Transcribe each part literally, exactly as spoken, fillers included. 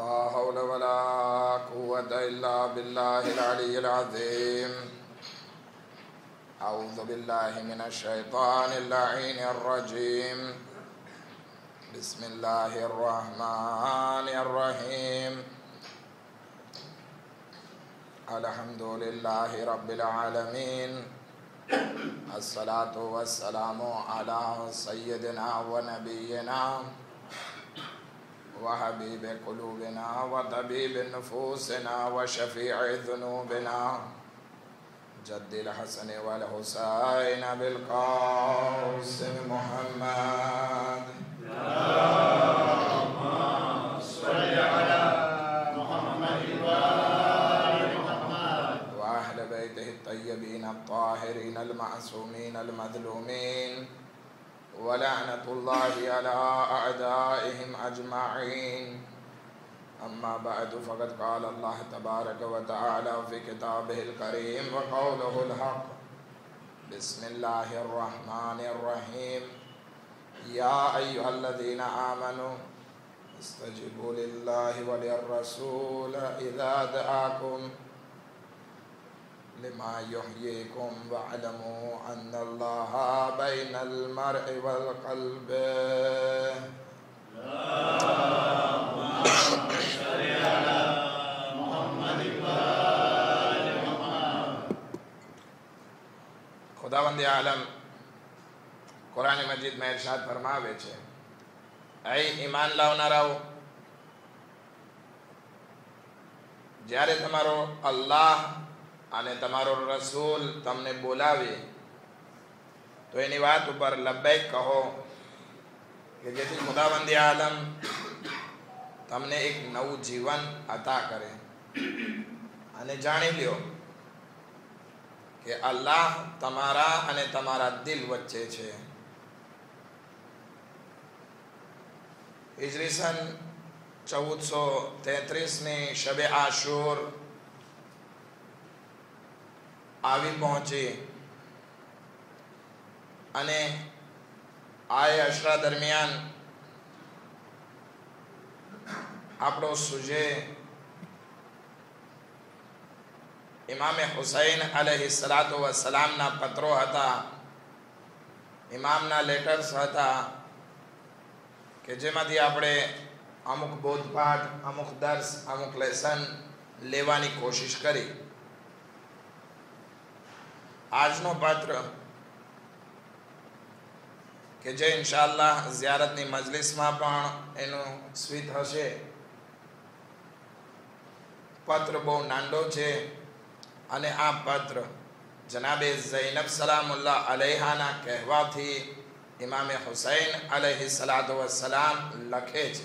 ला हौला वला कुव्वता इल्ला बिल्लाहिल अलिय्यिल अज़ीम। अऊज़ु बिल्लाहि मिनश शैतानिर लईनिर रजीम। बिस्मिल्लाहिर रहमानिर रहीम। अल्हम्दुलिल्लाहि रब्बिल आलमीन। अस्सलातु वस्सलामु अला सय्यिदिना व नबिय्यिना व हबीब कुलूबिना व तबीब नुफूसिना व शफी'i ज़ुनूबिना जद्दिल हसन वल हुसैन बिल क़ासिम मुहम्मद। अल्लाहुम्मा सल्लि अला मुहम्मद व आलि मुहम्मद व अहले बैतिहि तय्यबीन अत्ताहिरीन अल मासूमीन अल मज़लूमीन व लअनतुल्लाहि अला अअदाइहिम अजमईन। अम्मा बअद फ़क़द क़ाल अल्लाह तबारक व तआला फ़ी किताबिहिल करीम व क़ौलुहुल हक़। बिस्मिल्लाहिर रहमानिर रहीम। या अय्युहल्लज़ीना आमनू इस्तजीबू लिल्लाहि व लिर्रसूल इज़ा दआकुम लिमा युहयीकुम वअलमू अन्नल्लाहा बैनल मर्इ वल क़ल्बि। खुदावंद आलम कुरान मजीद में इरशाद फरमावे छे, ऐ ईमान लावनाराओ, જ્યારે તમારો અલ્લાહ અને તમારો રસૂલ તમને બોલાવે તો એની વાત ઉપર લબ્બૈક કહો કે જેથી ખુદાવંદ આલમ તમને એક નવું જીવન અતા કરે અને જાણી લ્યો કે અલ્લાહ તમારા અને તમારા દિલ વચ્ચે છે। હિજરી સન चौदह सौ तैंतीस ने शबे आशूर આવી પહોંચી અને આય અશરા દરમિયાન આપણો સુજે ઇમામે હુસૈન અલૈહિસ્સલાતુ વસ્સલામના પત્રો હતા, ઇમામના લેટર્સ હતા કે જેમાંથી આપણે અમુક બોધપાઠ, અમુક દર્શ, અમુક લેસન લેવાની કોશિશ કરી। આજનો પાત્ર કે જે ઇન્શાઅલ્લાહ ઝિયારતની મજલિસમાં પણ એનું સ્વીત હશે। પત્ર બહુ નાંડો છે અને આ પત્ર જનાબે ઝૈનબ સલામુલ્લાહ અલૈહાના કહેવાથી ઇમામે હુસૈન અલૈહિસ્સલાતુ વસ્સલામ લખે છે।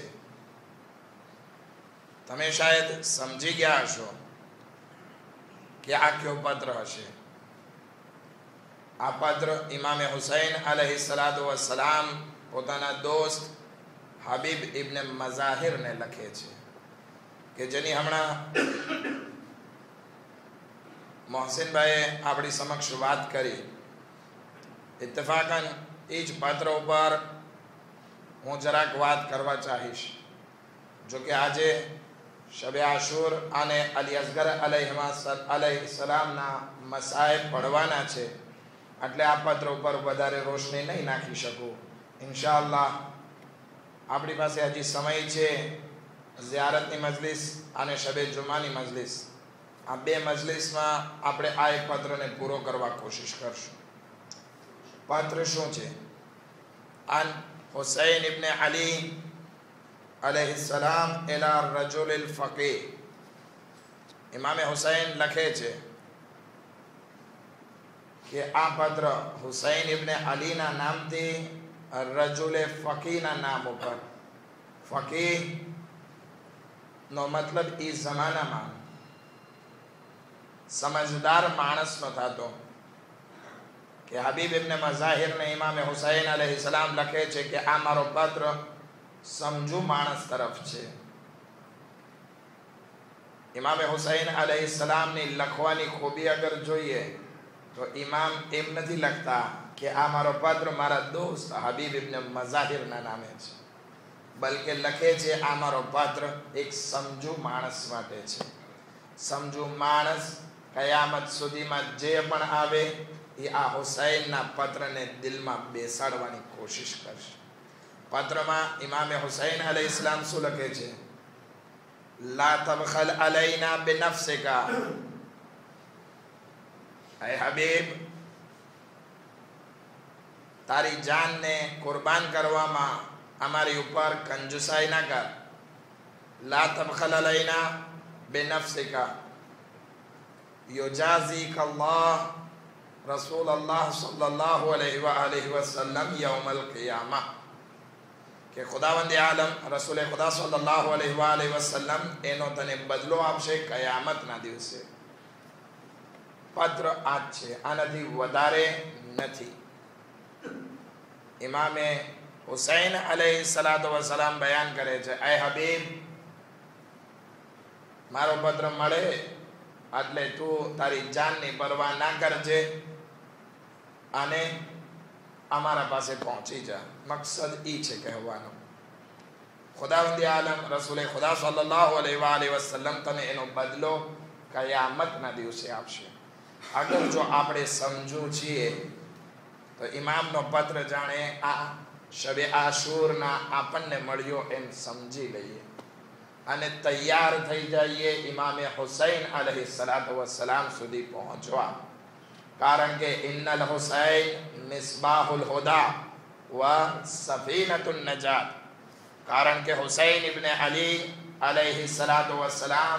તમે શાયદ સમજી ગયા હશો કે આ કયો પત્ર હશે। આ પત્ર ઇમામે હુસૈન અલૈહિસ્સલાતુ વસ્સલામ પોતાના દોસ્ત હબીબ ઇબ્ન મઝાહિરને લખે છે કે જેની હમણાં મોહસિનભાઈએ આપણી સમક્ષ વાત કરી। ઇત્તફાકન એ જ પત્ર ઉપર હું જરાક વાત કરવા ચાહીશ। જો કે આજે શબે આશૂર અને અલી અસગર અલૈહિસ્સલામના મસાઇબ પડવાના છે એટલે આ પત્ર ઉપર વધારે રોશની નહીં નાખી શકું। ઇન્શાઅલ્લાહ આપણી પાસે હજી સમય છે। ઝિયારતની મજલિસ અને શબે જુમાની મજલિસ, આ બે મજલિસમાં આપણે આ એક પત્રને પૂરો કરવા કોશિશ કરશું। પત્ર શું છે? અન હુસૈન ઇબ્ન અલી अलैहिस्सलाम इला रजुलिल फ़क़ीह। इमाम हुसैन लखे छे कि आ पत्र हुसैन इब्न अली ना नाम थी रजुल फ़क़ीह ना नाम पर। फ़क़ीह नो मतलब ई जमाना में समझदार मानस नो थातो कि हबीब इब्न मज़ाहिर ने इमाम हुसैन अलैहिस्सलाम लखे छे कि आ मारो पत्र समझू मानस तरफ छे। इमाम हुसैन अलैहिस्सलाम ने लखवानी खूबी अगर जोईए तो इमाम एम नहीं लगता कि आ मारो पत्र मारा दोस्त हबीब इब्न मज़ाहिर ना नामे छे। बल्कि लखे छे आ मारो पत्र एक समजू माणस माटे छे। समजू माणस कयामत सुधीमां जे पण आवे ए आ हुसैनना पत्रने दिलमां बेसाडवानी कोशिश करशे। पत्रमा इमामे हुसैन अलैहिस्सलाम शुं लखे छे? ला तबखल अलैना बिनफ्सिका, ऐ हबीब तारी जान ने कुर्बान करवामां अमारी ऊपर कंजूसाई ना कर। ला तबखल अलैना बिनफ्सिका युजाज़ीक अल्लाह रसूल अल्लाह सल्लल्लाहु अलैहि व आलिहि वसल्लम यौमल क़ियामा के खुदावंद आलम रसूल खुदा सल्लल्लाहु अलैहि व आलिहि वसल्लम एनो तने बदलो आपशे कयामतना दिवसे। पत्र आज छे, आनाथी वधारे नथी। इमामे हुसैन अलैहिस्सलातु वस्सलाम बयान करे छे, ऐ हबीब मारो पत्र मळे એટલે તું તારી જાનની પરવા ના કરજે અને અમારા પાસે પહોંચી જા। મકસદ ઈ છે કહેવાનો। ખુદાવંદ આલમ રસૂલે ખુદા સલ્લલ્લાહુ अलैहि वाले वसल्लम तने एनो बदलो कयामतना दिवसे आपशे। अगर जो आपणे समजू छीए तो इमामनो पत्र जाणे आ शबे आशूरना आपणने मळ्यो एम समजी लईए અને તૈયાર થઈ જઈએ ઇમામે હુસૈન અલૈહિસ્સલાતુ વસ્સલામ સુધી પહોંચવા। કારણ કે ઇન્નલ હુસૈન મિસ્બાહુલ હુદા વ સફીનતુન નજાત। કારણ કે હુસૈન ઇબ્ને અલી અલૈહિસ્સલાતુ વસ્સલામ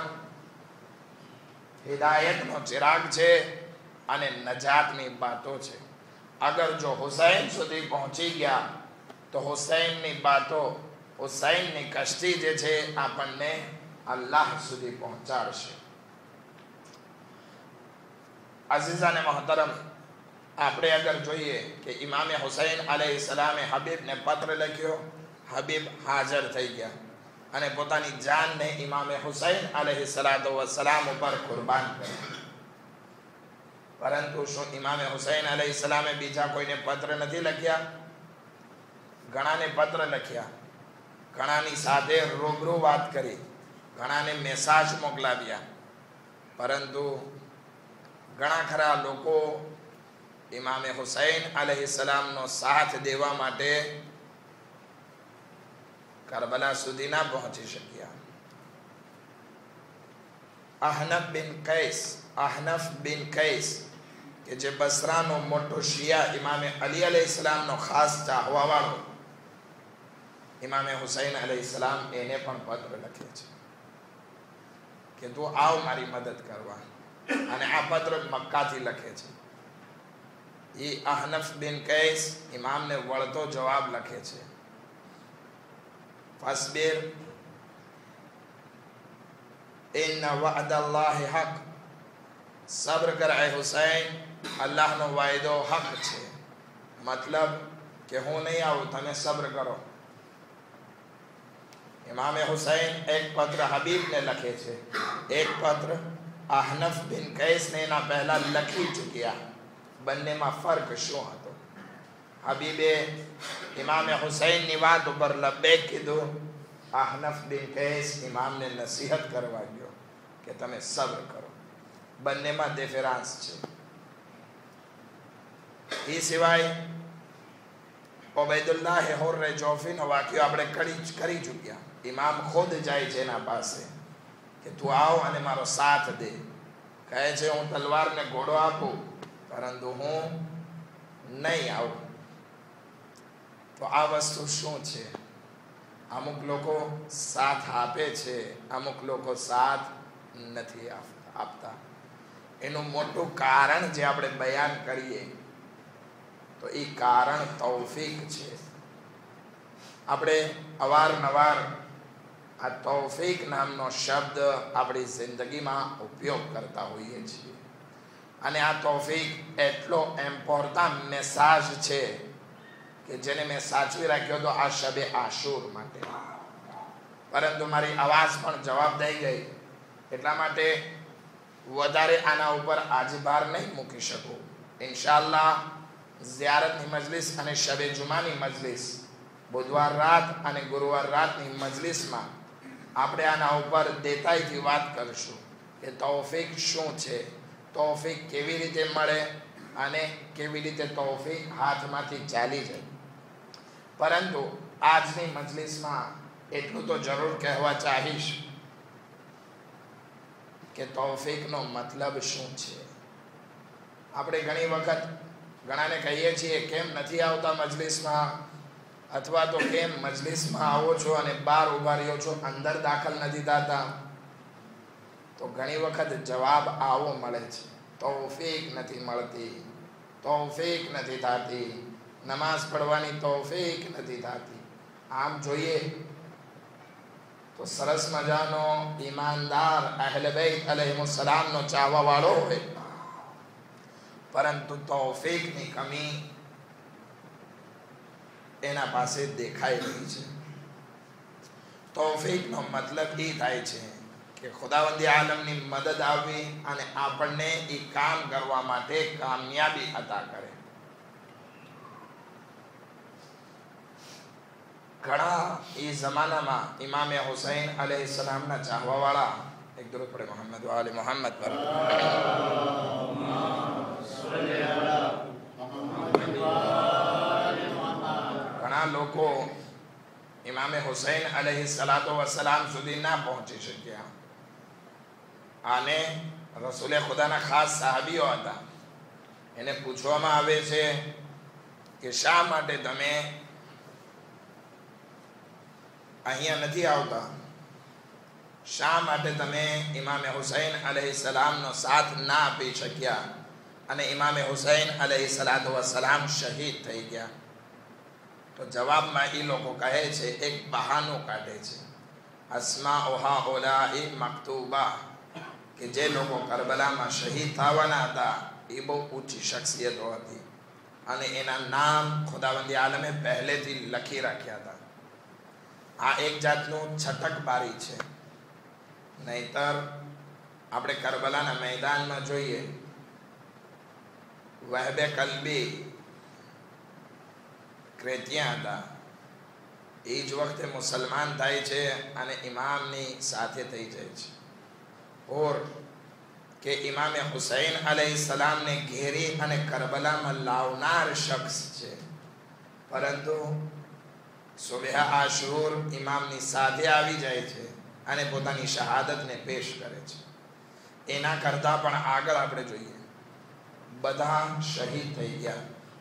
હિદાયતનો ચિરાગ છે અને નજાતની બાતો છે। અગર જો હુસૈન સુધી પહોંચી ગયા તો હુસૈનની બાતો हुसैन ने कश्ती जे छे आपने अल्लाह सुधी पहुंचाड़शे। अजीजा ने मोहतरम आपणे अगर जोईए कि इमामे हुसैन अलैहिस्सलामे हबीब ने पत्र लख्यो, हबीब हाजर थई गया अने पोतानी जान ने इमामे हुसैन अलैहिस्सलातु वस्सलाम पर कुर्बान करी। परंतु शो इमामे हुसैन अलैहिस्सलामे बीजा कोईने पत्र नहीं लख्या? घणा ने पत्र लख्या, घणानी साथे रूबरू बात करी, घणाने मेसेज मोकलाव्या, परंतु घणा खरा लोको इमामे हुसैन अलैहिस्सलाम नो साथ देवा माटे करबला सुधी ना पहुंची शक्या। अहनफ बिन कैस अहनफ बिन कैस के जे बसरा नो मोटो शिया इमामे अली अलैहिस्सलाम नो खास चाहवा वाळो इमामे हुसैन अलैहिस्सलाम एने पण पत्र लखे छे कि तू आव मारी मदद करवा। अने आ पत्र मक्का थी लखे छे। ये अहनफ बिन कैस इमाम ने वळतो जवाब लखे छे, फस्बिर इन वअदल्लाहि हक। सब्र कर ऐ हुसैन, अल्लाह नो वायदो हक छे। मतलब कि हूँ नहीं आऊँ, तमे सब्र करो। इमामे हुसैन एक पत्र हबीब ने लखे छे, एक पत्र अहनफ बिन कैस ने ना पहला लखी चुक्या। बन्ने में फर्क शू हतो? हबीबे इमामे हुसैन नी वात पर लब्बैक कीधुं, अहनफ बिन कैस इमाम ने नसीहत करवा गयो कि तमे सब्र करो। बन्ने में डिफरन्स छे। ई सिवाय उबैदुल्लाह हुर्र जोफी नो वाक्यो आपणे करी करी चुक्या। इमाम खुद जाए छे एना पासे कि तू आओ अने मारो साथ दे। कहे छे हूँ तलवार ने घोड़ो आपू, परंतु हूँ नहीं आऊँ। तो आ वस्तु शू छे? अमुक लोको साथ आपे छे, अमुक लोको साथ नथी आपता। एनु मोटू कारण जे आपणे बयान करीए तो ई कारण तौफीक छे। आपणे अवारनवार आ तौफीक नामनो शब्द अपनी जिंदगी में उपयोग करता होइए छीए अने आ तौफीक एटलो इम्पोर्टंट मेसेज छे कि जेने मैं साचवी राख्यो तो आ शबे आशूर माटे। परंतु मारी आवाज पण जवाब दई गई એટલા માટે વધારે આના ઉપર आज भार नहीं मूकी શકું। इंशाअल्लाह ज़ियारतनी मजलिस अने शबे जुमानी मजलिस બુધવાર રાત અને ગુરુવાર રાતની મજલિસમાં આપણે આના ઉપર દેતાઈથી વાત કરશું કે તૌફીક શું છે, તૌફીક કેવી રીતે મળે અને કેવી રીતે તૌફીક હાથમાંથી ચાલી જાય. પરંતુ આજની મજલિસમાં એટલું તો જરૂર કહેવા ચાહીશ કે તૌફીકનો મતલબ શું છે. આપણે ઘણી વખત ઘણાને કહીએ છીએ કેમ નથી આવતા મજલિસમાં, અથવા તો કેમ મજલિસમાં આવો છો અને બહાર ઉભા રહ્યો છો, અંદર દાખલ નથી થતા. તો ઘણી વખત જવાબ આવો મળે છે, તૌફીક નથી મળતી, તૌફીક નથી થતી, નમાઝ પડવાની તૌફીક નથી થતી. આમ જોઈએ તો સરસ મજાનો ઈમાનદાર અહલે બેત અલૈહિસ્સલામનો ચાહવા વાળો હોય, પરંતુ તૌફીકની કમી એના પાસે દેખાઈ રહી છે. તૌફીકનો મતલબ એ થાય છે કે ખુદાવંદી આલમની મદદ આવવી અને આપણને એ કામ કરવા માટે કામયાબી અતા કરે. ઘણા એ જમાનામાં ઇમામે હુસૈન અલૈહિસ્સલામના ચાહવા વાળા, એક દરૂદ પડે મોહમ્મદ વ આલે મોહમ્મદ પર. ઘણા લોકો ઇમામે હુસૈન અલૈહિસ્સલાતુ વસ્સલામ સુધી ના પહોંચી શક્યા અને રસૂલે ખુદાના ખાસ સાહાબીઓ હતા. એને પૂછવામાં આવે છે કે શા માટે તમે અહીંયા નથી આવતા, શા માટે તમે ઇમામે હુસૈન અલૈહિસ્સલામનો સાથ ના આપી શક્યા અને ઇમામે હુસૈન અલૈહિસ્સલાતુ વસ્સલામ શહીદ થઈ ગયા. તો જવાબમાં એ લોકો કહે છે, એક બહાનું કાઢે છે, અસ્માઉહા ઉલાઈ મક્તુબા, કે જે લોકો કરબલામાં શહીદ થવાના હતા એ બહુ ઊંચી શખ્સિયતો હતી અને એના નામ ખુદાવંદી આલમે પહેલેથી લખી રાખ્યા હતા. આ એક જાતનું છટકબારી છે. નહીતર આપણે કરબલાના મેદાનમાં જોઈએ, વહબે કલ્બી ક્રેતિયા હતા, એ જ વખતે મુસલમાન થાય છે અને ઇમામની સાથે થઈ જાય છે. ઓર કે ઇમામે હુસૈન અલૈહિસ્સલામને ઘેરી અને કરબલામાં લાવનાર શખ્સ છે, પરંતુ સુબહ આશુર ઇમામની સાથે આવી જાય છે અને પોતાની શહાદતને પેશ કરે છે. એના કરતાં પણ આગળ આપણે જોઈએ, બધા શહીદ થઈ ગયા.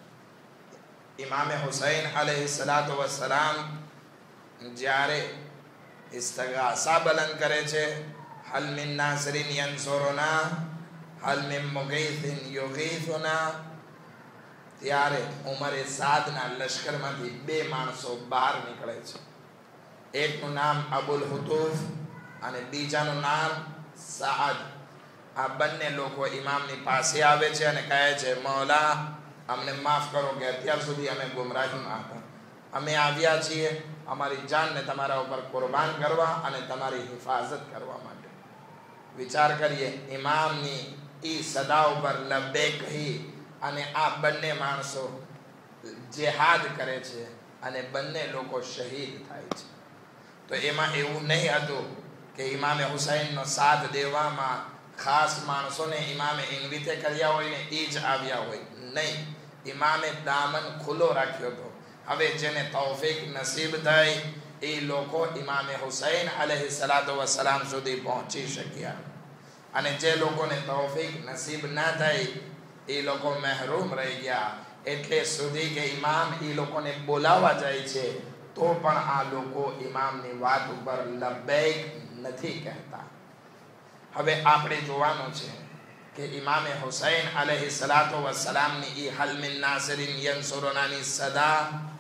ઇમામે હુસૈન અલૈહિસ્સલાતુ વસ્સલામ જ્યારે ઇસ્તિગાસા બલંદ કરે છે, હલ મિન નાસિરિન યન્સુરુના હલ મિન મુગીથિન યુગીથુના, ત્યારે ઉમરે સાદના લશ્કરમાંથી બે માણસો બહાર નીકળે છે. એકનું નામ અબુલ હુતુફ અને બીજાનું નામ સાદ. આ બંને લોકો ઇમામની પાસે આવે છે અને કહે છે, મૌલા અમને માફ કરો કે અત્યાર સુધી અમે ગુમરાહીમાં હતા, અમે આવ્યા છીએ અમારી જાનને તમારા ઉપર કુરબાન કરવા અને તમારી હિફાજત કરવા માટે. વિચાર કરીએ, ઇમામની ઈ સદા ઉપર લબ્બે કહી અને આ બંને માણસો જેહાદ કરે છે અને બંને લોકો શહીદ થાય છે. તો એમાં એવું નહીં હતું કે ઇમામે હુસૈનનો સાથ દેવામાં ખાસ માણસોને ઇમામે ઇન્વિતે કર્યા હોય ને એ જ આવ્યા હોય, નહીં. ઇમામે દામન ખુલ્લો રાખ્યો હતો. હવે જેને તૌફીક નસીબ થઈ એ લોકો ઇમામે હુસૈન અલૈહિસ્સલાતુ વસ્સલામ સુધી પહોંચી શક્યા અને જે લોકોને તૌફીક નસીબ ના થઈ એ લોકો મહેરૂમ રહી ગયા. એટલે સુધી કે ઇમામ એ લોકોને બોલાવવા જાય છે તો પણ આ લોકો ઇમામની વાત ઉપર લબ્બૈક નથી કહેતા. હવે આપણે જોવાનું છે કે ઇમામે હુસૈન અલૈહિસ્સલાતુ વસ્સલામની ઈ હલ મિન નાસિરિન યન્સુરુનાની સદા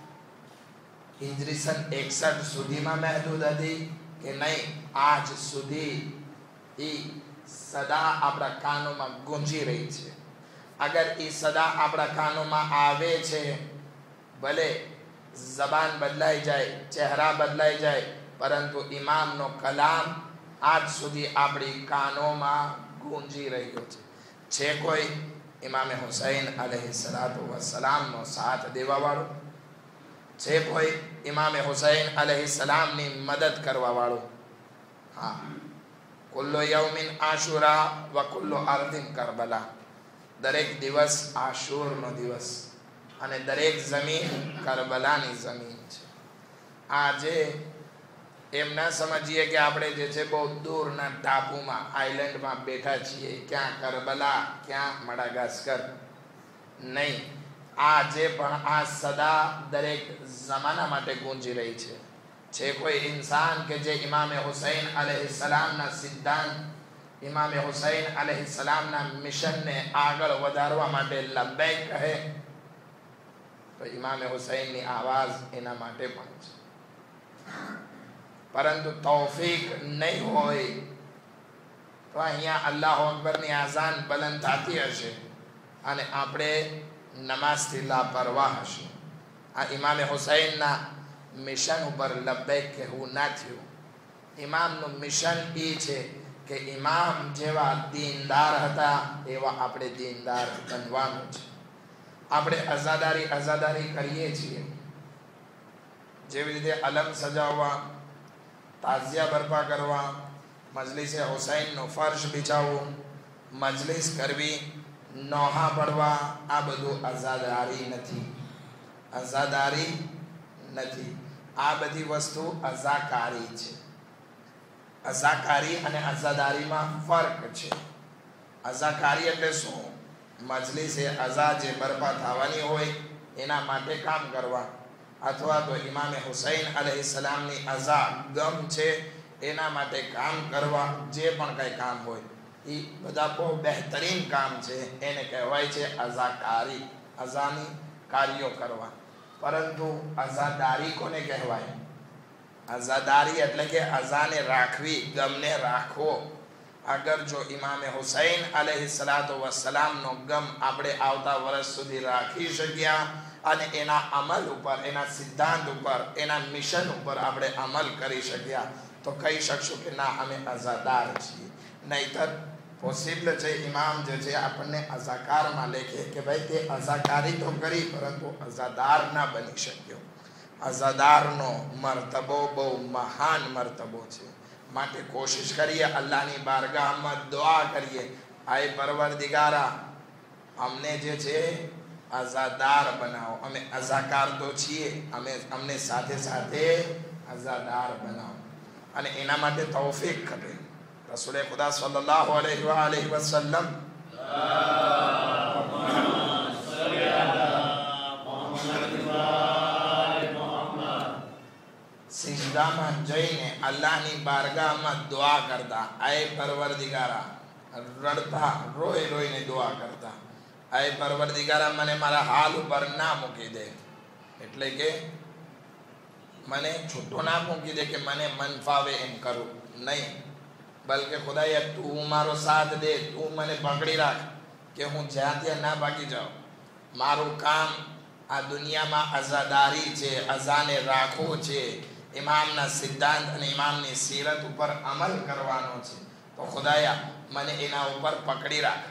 હિજરી સન એકસઠ સુધીમાં મહેદૂદ હતી કે નહીં, આજ સુધી ઈ સદા આપણા કાનોમાં ગુંજી રહી છે. અગર એ સદા આપણા કાનોમાં આવે છે, ભલે જબાન બદલાઈ જાય, ચહેરા બદલાઈ જાય, પરંતુ ઇમામનો કલામ આજ સુધી આપણી કાનોમાં ગુંજી રહ્યો છે. છે કોઈ ઇમામે હુસૈન અલૈહિસ્સલાતુ વસ્સલામનો સાથ દેવા વાળો? જે કોઈ ઇમામે હુસૈન અલૈહિસ્સલામની મદદ કરવા વાળો. હા, કુલ્લુ યૌમિન આશુરા વ કુલ્લુ અર્ધિન કરબલા. દરેક દિવસ આશુરનો દિવસ અને દરેક જમીન કરબલાની જમીન છે. આજે એમ ના સમજીએ કે આપણે જે છે બહુ દૂરના ટાપુમાં આઇલેન્ડમાં બેઠા છીએ, ક્યાં કરબલા, ક્યાં મડાગાસ્કર. નહીં, આજે પણ આ સદા દરેક જમાના માટે ગુંજી રહી છે. જે કોઈ ઇન્સાન કે જે ઇમામે હુસૈન અલૈહિસ્સલામના સિદ્ધાંત, ઇમામે હુસૈન અલૈહિસ્સલામના મિશનને આગળ વધારવા માટે લબ્બૈક કહે, તો ઇમામે હુસૈનની આવાજ એના માટે પણ છે. પરંતુ તૌફીક નહીં હોય તો અહીંયા અલ્લાહુ અકબરની આઝાન બલંદ થતી હશે અને આપણે નમાઝથી લાપરવાહ હશે. આ ઇમામે હુસૈનના મિશન ઉપર લબ્બૈક કહેવું ના થયું. ઇમામનું મિશન એ છે કે ઇમામ જેવા દીનદાર હતા એવા આપણે દીનદાર બનવાનું છે. આપણે અઝાદારી અઝાદારી કરીએ છીએ. જેવી રીતે અલમ સજાવવા, તાઝિયા બરપા કરવા, મજલિસે હુસૈનનો ફર્શ બિછાવવું, મજલિસ કરવી, નોહા પડવા, આ બધું અઝાદારી નથી. અઝાદારી નથી. આ બધી વસ્તુ અઝાકારી છે. અઝાકારી અને અઝાદારીમાં ફર્ક છે. અઝાકારી એટલે શું? મજલિસે અઝા જે બરપા થવાની હોય એના માટે કામ કરવા, અથવા તો ઇમામે હુસૈન અલૈહિસ્સલામની અઝા ગમ છે એના માટે કામ કરવા. જે પણ કંઈ કામ હોય એ બધા બહુ બહેતરીન કામ છે, એને કહેવાય છે અઝાકારી, અઝાની કાર્યો કરવા. પરંતુ અઝાદારી કોને કહેવાય? અઝાદારી એટલે કે અઝાને રાખવી, ગમને રાખવો. અગર જો ઇમામે હુસૈન અલૈહિસ્સલાતુ વસ્સલામનો ગમ આપણે આવતા વર્ષ સુધી રાખી શક્યા અને એના અમલ ઉપર, એના સિદ્ધાંત ઉપર, એના મિશન ઉપર આપણે અમલ કરી શક્યા, તો કહી શકશું કે ના, અમે અઝાદાર છીએ. નહીતર પોસિબલ છે ઇમામ જે છે આપણને અઝાકારમાં લેખે કે ભાઈ તે અઝાકારી તો કરી પરંતુ અઝાદાર ના બની શક્યો. અઝાદારનો મર્તબો બહુ મહાન મર્તબો છે. માટે કોશિશ કરીએ, અલ્લાહની બારગાહમાં દુઆ કરીએ, આય પરવરદિગારા અમને જે છે અઝાદાર બનાવો. અમે અઝાકાર તો છીએ, અમે અમને સાથે સાથે અઝાદાર બનાવો અને એના માટે તૌફીક કરે. રસૂલે ખુદા સલ્લલ્લાહુ અલૈહિ વ આલિહિ વસલ્લમ સિજદામાં જઈને અલ્લાહની બારગાહમાં દુઆ કરતા, આય પરવરદિગારા, રડતા, રોઈ રોઈને દુઆ કરતા, આય પરવરદિગારા મને મારા હાલ ઉપર ના મૂકી દે. એટલે કે મને છૂટો ના મૂકી દે કે મને મન ફાવે એમ કરું, નહીં. બલકે ખુદાએ તું મારો સાથ દે, તું મને પકડી રાખ કે હું જ્યાં ત્યાં ના ભાગી જાઉં. મારું કામ આ દુનિયામાં અઝાદારી છે, અઝાને રાખવું છે, ઇમામના સિદ્ધાંત અને ઇમામની સીરત ઉપર અમલ કરવાનો છે. તો ખુદાયા મને એના ઉપર પકડી રાખ.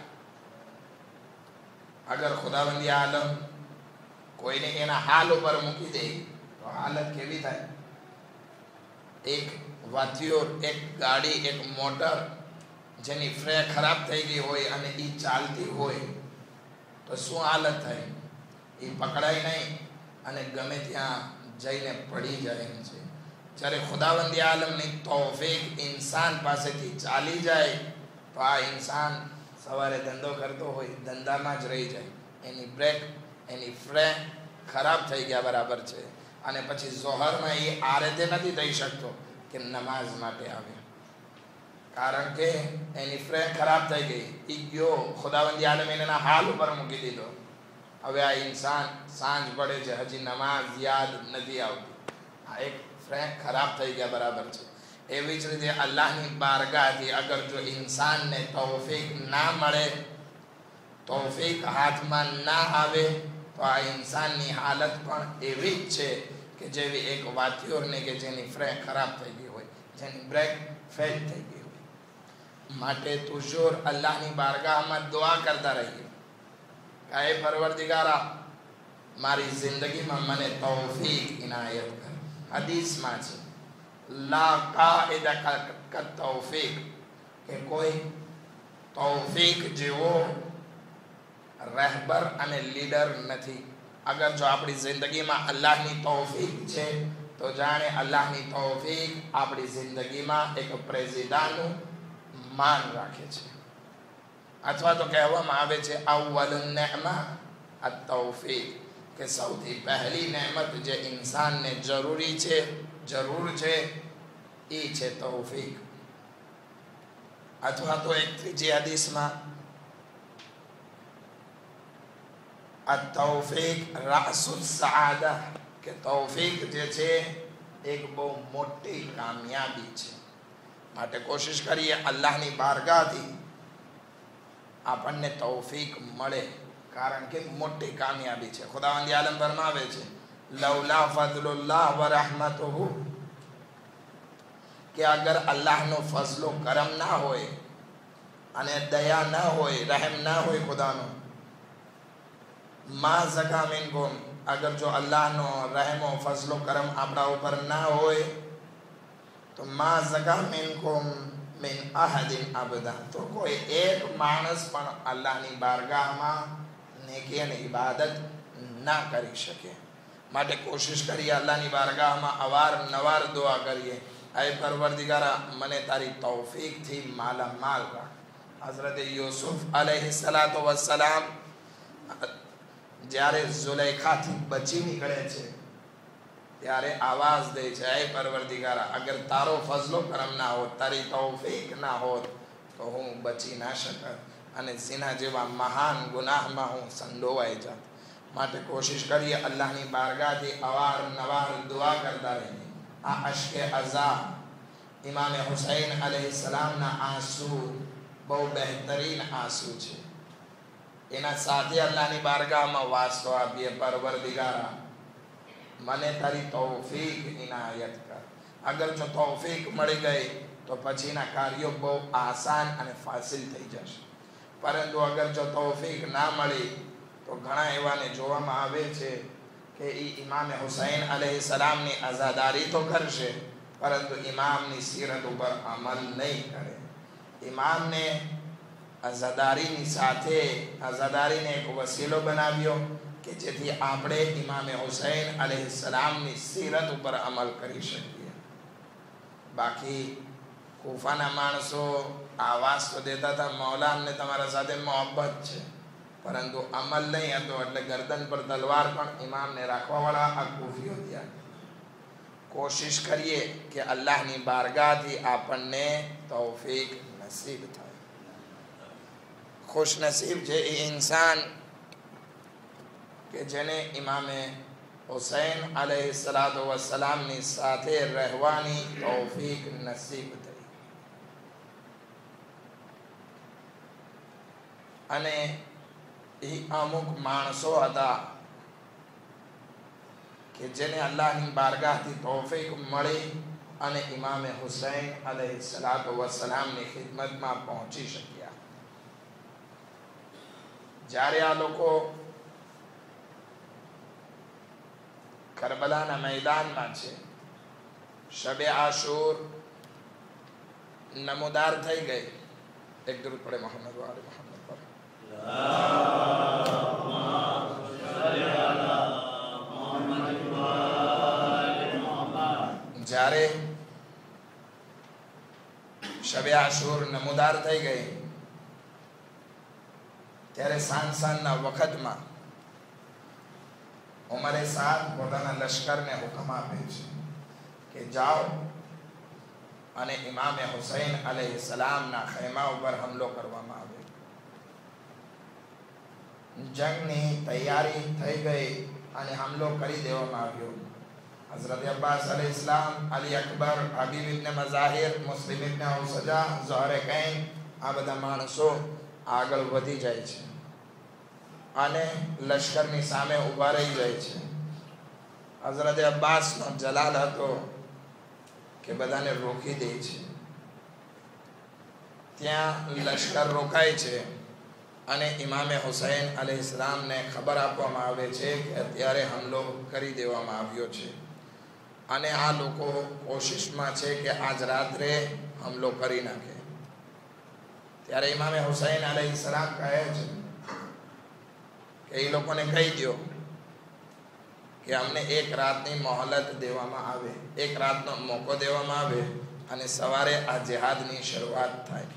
અગર ખુદાવંદી આલમ કોઈને એના હાલ ઉપર મૂકી દે તો હાલત કેવી થાય? એક વાથિયોર, એક ગાડી, એક મોટર જેની ફ્રે ખરાબ થઈ ગઈ હોય અને એ ચાલતી હોય તો શું હાલત થાય? એ પકડાય નહીં અને ગમે ત્યાં જઈને પડી જાય એમ છે. જ્યારે ખુદાવંદી આલમની તૌફીક ઇન્સાન પાસેથી ચાલી જાય તો આ ઇન્સાન સવારે ધંધો કરતો હોય, ધંધામાં જ રહી જાય. એની બ્રેક, એની ફ્રે ખરાબ થઈ ગયા બરાબર છે અને પછી ઝોહરમાં એ આ રીતે નથી થઈ શકતો કે નમાઝ માટે આવે, કારણ કે એની ફ્રે ખરાબ થઈ ગઈ. એ ગયો, ખુદાવંદી આલમ એના હાલ ઉપર મૂકી દીધો. હવે આ ઇન્સાન સાંજ પડે છે, હજી નમાઝ યાદ નથી આવતી. આ એક ફ્રે ખરાબ થઈ ગયા બરાબર છે. એવી જ રીતે અલ્લાહની બારગાહથી અગર જો ઇન્સાનને તૌફીક ના મળે, તૌફીક હાથમાં ના આવે, તો આ ઇન્સાનની હાલત પણ એવી જ છે કે જેવી એક વાથિયોરને કે જેની ફ્રે ખરાબ થઈ ગઈ હોય, જેની બ્રેક ફેલ થઈ ગઈ હોય. માટે તુજોર અલ્લાહની બારગાહમાં દુઆ કરતા રહીએ, કાય પરવરદિગારા મારી જિંદગીમાં મને તૌફીક ઇનાયત કર. હદીસમાં છે લા કાઇદા ક તૌફીક, કે કોઈ તૌફીક જેવો રહેબર અને લીડર નથી. અગર જો આપણી જિંદગીમાં અલ્લાહની તૌફીક છે તો જાણે અલ્લાહની તૌફીક આપણી જિંદગીમાં એક પ્રેસિડેન્ટનું માન રાખે છે. અથવા તો કહેવામાં આવે છે અવ્વલુન નિઅમા અત-તૌફીક, કે સૌથી પહેલી નેમત જે ઇન્સાનને જરૂરી છે, જરૂર છે, એ છે તૌફીક. અથવા તો એક ત્રીજી હદીસમાં અત-તૌફીક રાસુ સઆદા, કે તૌફીક જે છે એક બહુ મોટી કામયાબી છે. માટે કોશિશ કરીએ અલ્લાહની બારગાહથી આપણને તૌફીક મળે, કારણ કે મોટી કામયાબી છે. ખુદાવંદ આલમ ફરમાવે છે લૌલા ફઝલુલ્લાહ વ રહમતુહુ, કે અગર અલ્લાહનો ફઝલો કરમ ના હોય અને દયા ના હોય, રહેમ ના હોય ખુદાનો, મા ઝકા મિનકુમ, અગર જો અલ્લાહનો રહેમો ફઝલો કરમ આપણા ઉપર ના હોય તો મા ઝકા મિનકુમ મિન અહદિન અબદા, તો કોઈ એક માણસ પણ અલ્લાહની બારગાહમાં નેકી અને ઇબાદત ના કરી શકે. માટે કોશિશ કરીએ અલ્લાહની બારગાહમાં અવારનવાર દુઆ કરીએ, ऐ परवरदिगारा મને તારી તૌફીકથી માલામાલ રાખ. હઝરત યુસુફ અલૈહિસ્સલાતુ વસ્સલામ જ્યારે ઝુલેખાથી બચી નીકળે છે ત્યારે આવાજ દે છે ऐ પરવરદિગારા, અગર તારો ફઝલો કરમ ના હોત, તારી તૌફીક ના હોત તો હું બચી ના શકત અને ઝિના જેવા મહાન ગુનાહમાં હું સંડોવાઈ જાત. માટે કોશિશ કરીએ અલ્લાહની બારગાહથી અવારનવાર દુઆ કરતા રહીએ. આ અશ્કે અઝા ઇમામ હુસૈન અલૈહિસ્સલામના આંસુ બહુ બહેતરીન આંસુ છે. એના સાથે અલ્લાહની બારગાહમાં વાસ્તો આપીએ પરવરદિગારા મને તારી તૌફીક ઇનાયત કર. અગર જો તૌફીક મળી ગઈ તો પછીના કાર્યો બહુ આસાન અને ફાસિલ થઈ જશે. પરંતુ અગર જો તૌફીક ના મળી તો ઘણા એવાને જોવામાં આવે છે કે એ ઇમામ હુસૈન અલૈહિસ્સલામની આઝાદારી તો કરશે પરંતુ ઇમામની સીરત ઉપર અમલ નહીં કરે. ઇમામને આઝાદારીની સાથે આઝાદારીને એક વસીલો બનાવ્યો કે જેથી આપણે ઇમામ હુસૈન અલૈહિસ્સલામની સીરત ઉપર અમલ કરી શકીએ. બાકી કૂફાના માણસો આવાજ તો દેતા હતા મૌલા અમને તમારા સાથે મોહબ્બત છે, પરંતુ અમલ નહીં હતો, એટલે ગરદન પર તલવાર પણ ઇમામને રાખવાવાળા આ કૂફીઓ થયા. કોશિશ કરીએ કે અલ્લાહની બારગાહથી આપણને તૌફીક નસીબ થાય. ખુશ નસીબ છે એ ઇન્સાન કે જેને ઇમામે હુસૈન અલૈહિસ્સલાતુ વસ્સલામની સાથે રહેવાની તૌફીક નસીબ થઈ. અને એ અમુક માણસો હતા કે જેને અલ્લાહની બારગાહથી તૌફીક મળી અને ઇમામે હુસૈન અલૈહિસ્સલાતુ વસ્સલામની ખિદમતમાં પહોંચી શક્યા. જ્યારે આ લોકો કરબલાના મેદાનમાં છે, શબે આશુર નમોદાર થઈ ગઈ. એક દરૂદ પડે મોહમ્મદ વાલે મોહમ્મદ પર. જ્યારે શબે આશુર નમોદાર થઈ ગઈ ત્યારે સાંજ સાંજના વખતમાં ઉમરે સાદ પોતાના લશ્કરને હુકમ આપે છે કે જાઓ અને ઇમામે હુસૈન અલૈહિસ્સલામના ખૈમા ઉપર હુમલો કરવામાં આવે. જંગની તૈયારી થઈ ગઈ અને હુમલો કરી દેવામાં આવ્યો. हज़रत अब्बास अलैहिस्सलाम, अली अकबर, हबीब इब्न मज़ाहिर, मुस्लिम इब्न औसजा, ज़ुहरकैन આ બધા માણસો આગળ વધી જાય છે અને લશ્કરની સામે ઊભા રહી જાય છે. હઝરત અબ્બાસનો જલાલ હતો કે બધાને રોકી દે છે. ત્યાં લશ્કર રોકાય છે અને ઇમામે હુસૈન અલૈહિસ્સલામને ખબર આપવામાં આવે છે કે અત્યારે હુમલો કરી દેવામાં આવ્યો છે અને આ લોકો કોશિશમાં છે કે આજ રાત્રે હુમલો કરી નાખે. ત્યારે ઇમામે હુસૈન અલૈહિસ્સલામ કહે છે કે એ લોકોને કહી દો કે અમને એક રાતની મોહલત દેવામાં આવે, એક રાતનો મોકો દેવામાં આવે અને સવારે આ જિહાદની શરૂઆત થાય.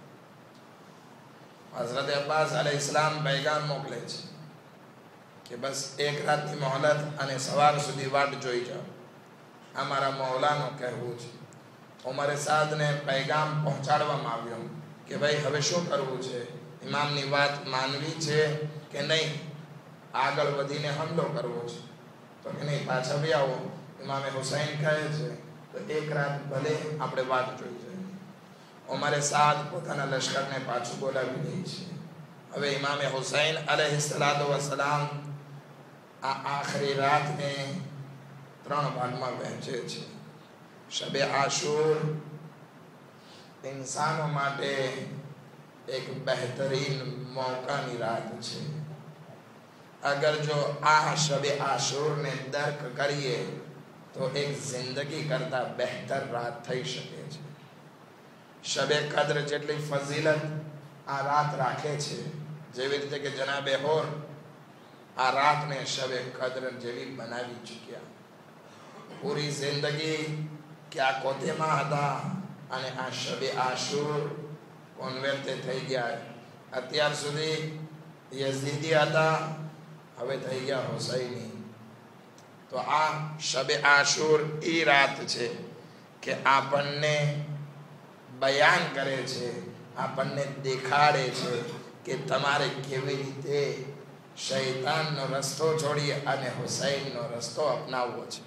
હઝરત અબ્બાસ અલૈહિસ્સલામ પૈગામ મોકલે છે કે બસ એક રાતની મોહલત અને સવાર સુધી વાટ જોઈ જાઓ, અમારા મૌલાનું કહેવું છે. ઉમરે સાદને પૈગામ પહોંચાડવામાં આવ્યો કે ભાઈ હવે શું કરવું છે, ઇમામની વાત માનવી છે કે નહીં, આગળ વધીને હુમલો કરવો છે તો કે નહીં, પાછા બી આવો. ઇમામે હુસૈન કહે છે તો એક રાત ભલે આપણે વાત જોઈ જાય. ઉમરે સાદ પોતાના લશ્કરને પાછું બોલાવી દે છે. હવે ઇમામે હુસૈન અલૈહિસ્સલાતુ વસ્સલામ આ આખરી રાતને ત્રણ ભાગમાં વહેંચે છે. શબે આશુર ઇન્સાનો માટે એક બહેતરીન મોકાની રાત છે. અગર જો આ શબે આશુરને દર્ક કરીએ તો એક જિંદગી કરતા બહેતર રાત થઈ શકે છે. શબે કદ્ર જેટલી ફઝીલત આ રાત રાખે છે, જેવી રીતે કે જનાબે હોર આ રાતને શબે કદ્ર જેવી બનાવી ચૂક્યા. પૂરી જિંદગી ક્યાં કોતેમાં હતા અને આ શબે આશુર કોન્વેર્ટે થઈ ગયા. અત્યાર સુધી યઝીદી હતા, હવે થઈ ગયા હુસૈની. તો આ શબે આશુર એ રાત છે કે આપણને બયાન કરે છે, આપણને દેખાડે છે કે તમારે કેવી રીતે શૈતાનનો રસ્તો છોડી અને હુસૈનનો રસ્તો અપનાવવો છે.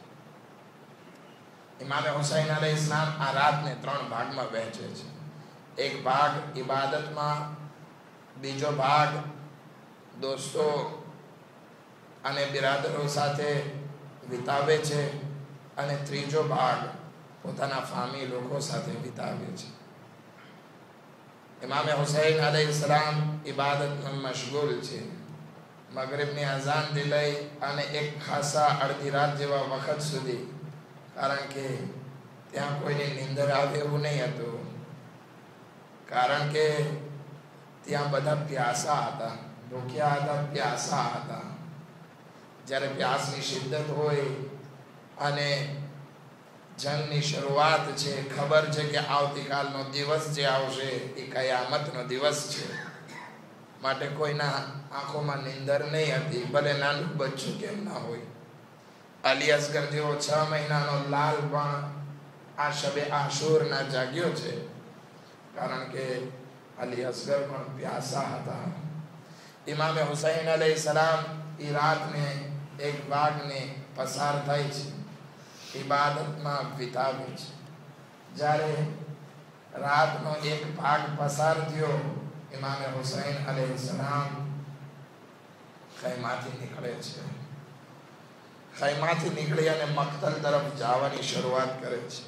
ઇમામે હુસૈન અલૈહિસ્સલામ આ રાતને ત્રણ ભાગમાં વહેંચે છે. એક ભાગ ઇબાદતમાં, બીજો ભાગ દોસ્તો અને બિરાદરો સાથે વિતાવે છે અને ત્રીજો ભાગ પોતાના ફામી લોકો સાથે વિતાવે છે. ઇમામે હુસૈન અલૈહિસ્સલામ ઇબાદતમાં મશગુલ છે. મગરિબની અઝાનથી લઈ અને એક ખાસા અડધી રાત જેવા વખત સુધી, કારણ કે ત્યાં કોઈની નિંદર આવે એવું નહીં હતું, કારણ કે ત્યાં બધા પ્યાસા હતા, ભૂખ્યા હતા, પ્યાસા હતા. જ્યારે પ્યાસની શિદ્દત હોય અને જંગની શરૂઆત છે, ખબર છે કે આવતીકાલનો દિવસ જે આવશે એ કયામતનો દિવસ છે, માટે કોઈના આંખોમાં નિંદર નહીં હતી, ભલે નાનું બચ્ચું કેમ ના હોય. અલી અસગર જેવો છ મહિનાનો લાલ પણ આ શબે આશુરના જાગ્યો છે, કારણ કે અલી અસગર પણ પ્યાસા હતા. ઇમામે હુસૈન અલૈહિસ્સલામ એ રાતને એક ભાગને પસાર થાય છે, ઇબાદતમાં વિતાવે છે. જ્યારે રાતનો એક ભાગ પસાર થયો, ઇમામે હુસૈન અલૈહિસ્સલામ ખૈમાથી નીકળે છે. ખૈમાથી નીકળી અને મક્તલ તરફ જવાની શરૂઆત કરે છે.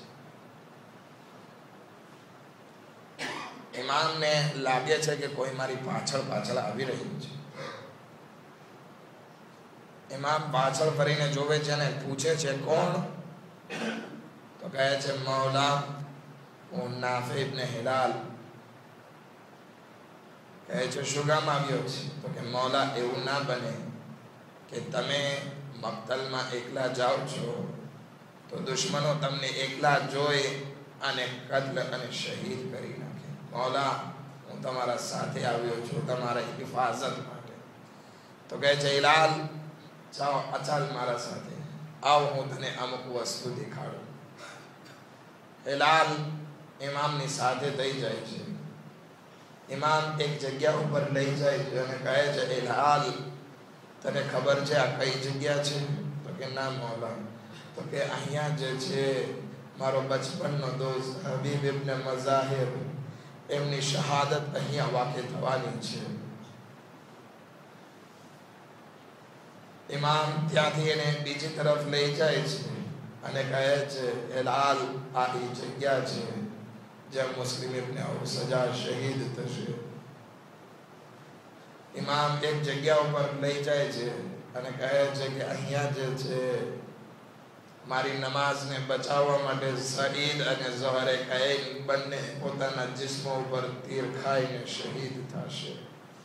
ઇમામને લાગે છે કે કોઈ મારી પાછળ પાછળ આવી રહ્યું છે. ઇમામ પાછળ ફરીને જોવે છે અને પૂછે છે કોણ? તો કહે છે મૌલા હું નાફી ઇબ્ન હિલાલ. કહે છે શું કામ આવ્યો છે? તો કે મૌલા એવું ના બને કે તમે મક્તલમાં એકલા જાઓ છો તો દુશ્મનો તમને એકલા જોઈ અને કત્લ અને શહીદ કરી નાખે. મૌલા હું તમારા સાથે આવ્યો છું તમારા હિફાજત માટે. તો કહે છે હિલાલ જાઓ અચાલ મારા સાથે આવ, હું તને અમુક વસ્તુ દેખાડું. હિલાલ ઇમામની સાથે થઈ જાય છે. ઇમામ એક જગ્યા ઉપર લઈ જાય છે અને કહે છે હિલાલ તને ખબર છે આ કઈ જગ્યા છે? તો કે ના મૌલા. તો કે અહીંયા જે છે મારો બચપનનો દોસ્ત હબીબ ઇબ્ન મઝાહિર, એમની શહાદત અહીંયા વાक़િ થવાની છે. ઇમામ ત્યાંથી એને બીજી તરફ લઈ જાય છે અને કહે છે હિલાલ આ એ જગ્યા છે જ્યાં મુસ્લિમ ઇબ્ન અબુ સજા શહીદ થશે. ઇમામ એક જગ્યા ઉપર લઈ જાય છે અને કહે છે કે અહીંયા જે છે મારી નમાઝને બચાવવા માટે સઈદ અને ઝહરે કૈન બંને પોતાના જિસ્મો ઉપર તીર ખાઈને શહીદ થશે.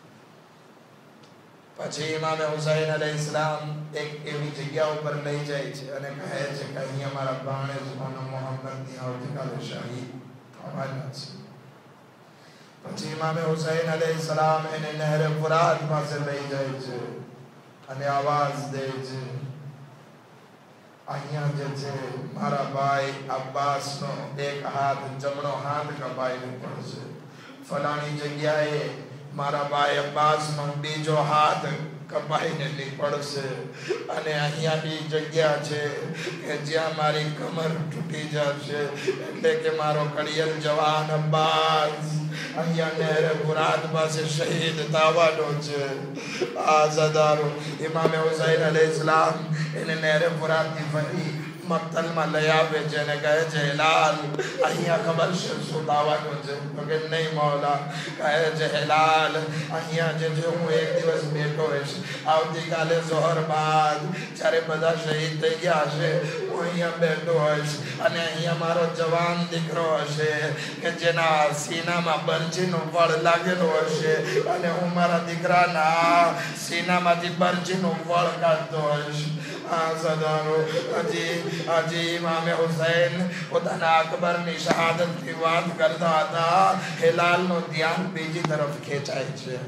પછી ઇમામ હુસૈન અલૈહિસ્સલામ એક એવી જગ્યા ઉપર લઈ જાય છે અને કહે છે કે અહીંયા મારા ભાણેજ મોહમ્મદની આવતીકાલે શહીદ થવાના છે. પછી ઇમામ હુસૈન અલૈહિસ્સલામ એને નહેર ફુરાત પાસે લઈ જાય છે અને આવાજ દે છે, અહીંયા જે છે મારા ભાઈ અબ્બાસનો એક હાથ જમણો હાથ કપાઈને પડશે, ફલાણી જગ્યાએ મારા ભાઈ અબ્બાસનો બીજો હાથ કપાઈને નીકળશે, અને અહીંયા એ જગ્યા છે કે જ્યાં મારી કમર તૂટી જશે, એટલે કે મારો કડિયલ જવાન અબ્બાસ અહીંયા નહેરે ફુરાત પાસે શહીદ થવાનો છે. આઝાદારો ઇમામ હુસૈન અલૈહિસ્સલામ એને નહેરે ફુરાતની ફરી મક્તલમાં લઈ આવે છે અને કહે છે હિલાલ અહીંયા ખબર છે શું થવાનું છે? તો કે નહીં મૌલા. કહે છે હિલાલ અહીંયા જે છે હું એક દિવસ બેઠો હોઈશ, આવતીકાલે ઝોહર બાદ જ્યારે બધા શહીદ થઈ ગયા હશે હું અહીંયા બેઠો હોઈશ અને અહીંયા મારો જવાન દીકરો હશે કે જેના સીનામાં બરજીનું વળ લાગેલું હશે અને હું મારા દીકરાના સીનામાંથી બરજીનું વળ કાઢતો હોઈશ. આ સદારો હજી હજી ઇમામે હુસૈન પોતાના અકબરની શહાદતની વાત કરતા હતા, હિલાલનું ધ્યાન બીજી તરફ ખેંચાય છે.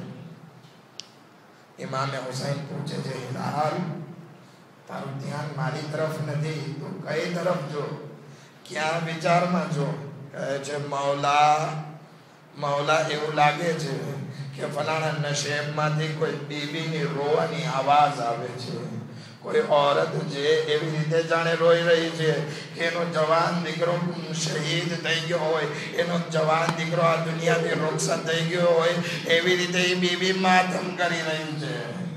ઇમામે હુસૈન પૂછે છે હિલાલ તારું ધ્યાન મારી તરફ નથી, તું કઈ તરફ જો, ક્યાં વિચારમાં જો? કહે છે મૌલા મૌલા એવું લાગે છે કે ફલાણા નશેબમાંથી કોઈ બીબીની રોવાની આવાજ આવે છે, કોઈ औरत જે એવી રીતે જાણે રોઈ રહી છે કે એનો જવાન દીકરો શહીદ થઈ ગયો હોય, એનો જવાન દીકરો આ દુનિયાથી રૂખસત થઈ ગયો હોય, એવી રીતે એ બીબી માતમ કરી રહી છે.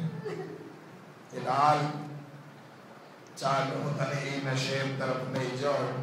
હિલાલ ચાલ હું તને એ નશેબ તરફ લઈ જાઉં.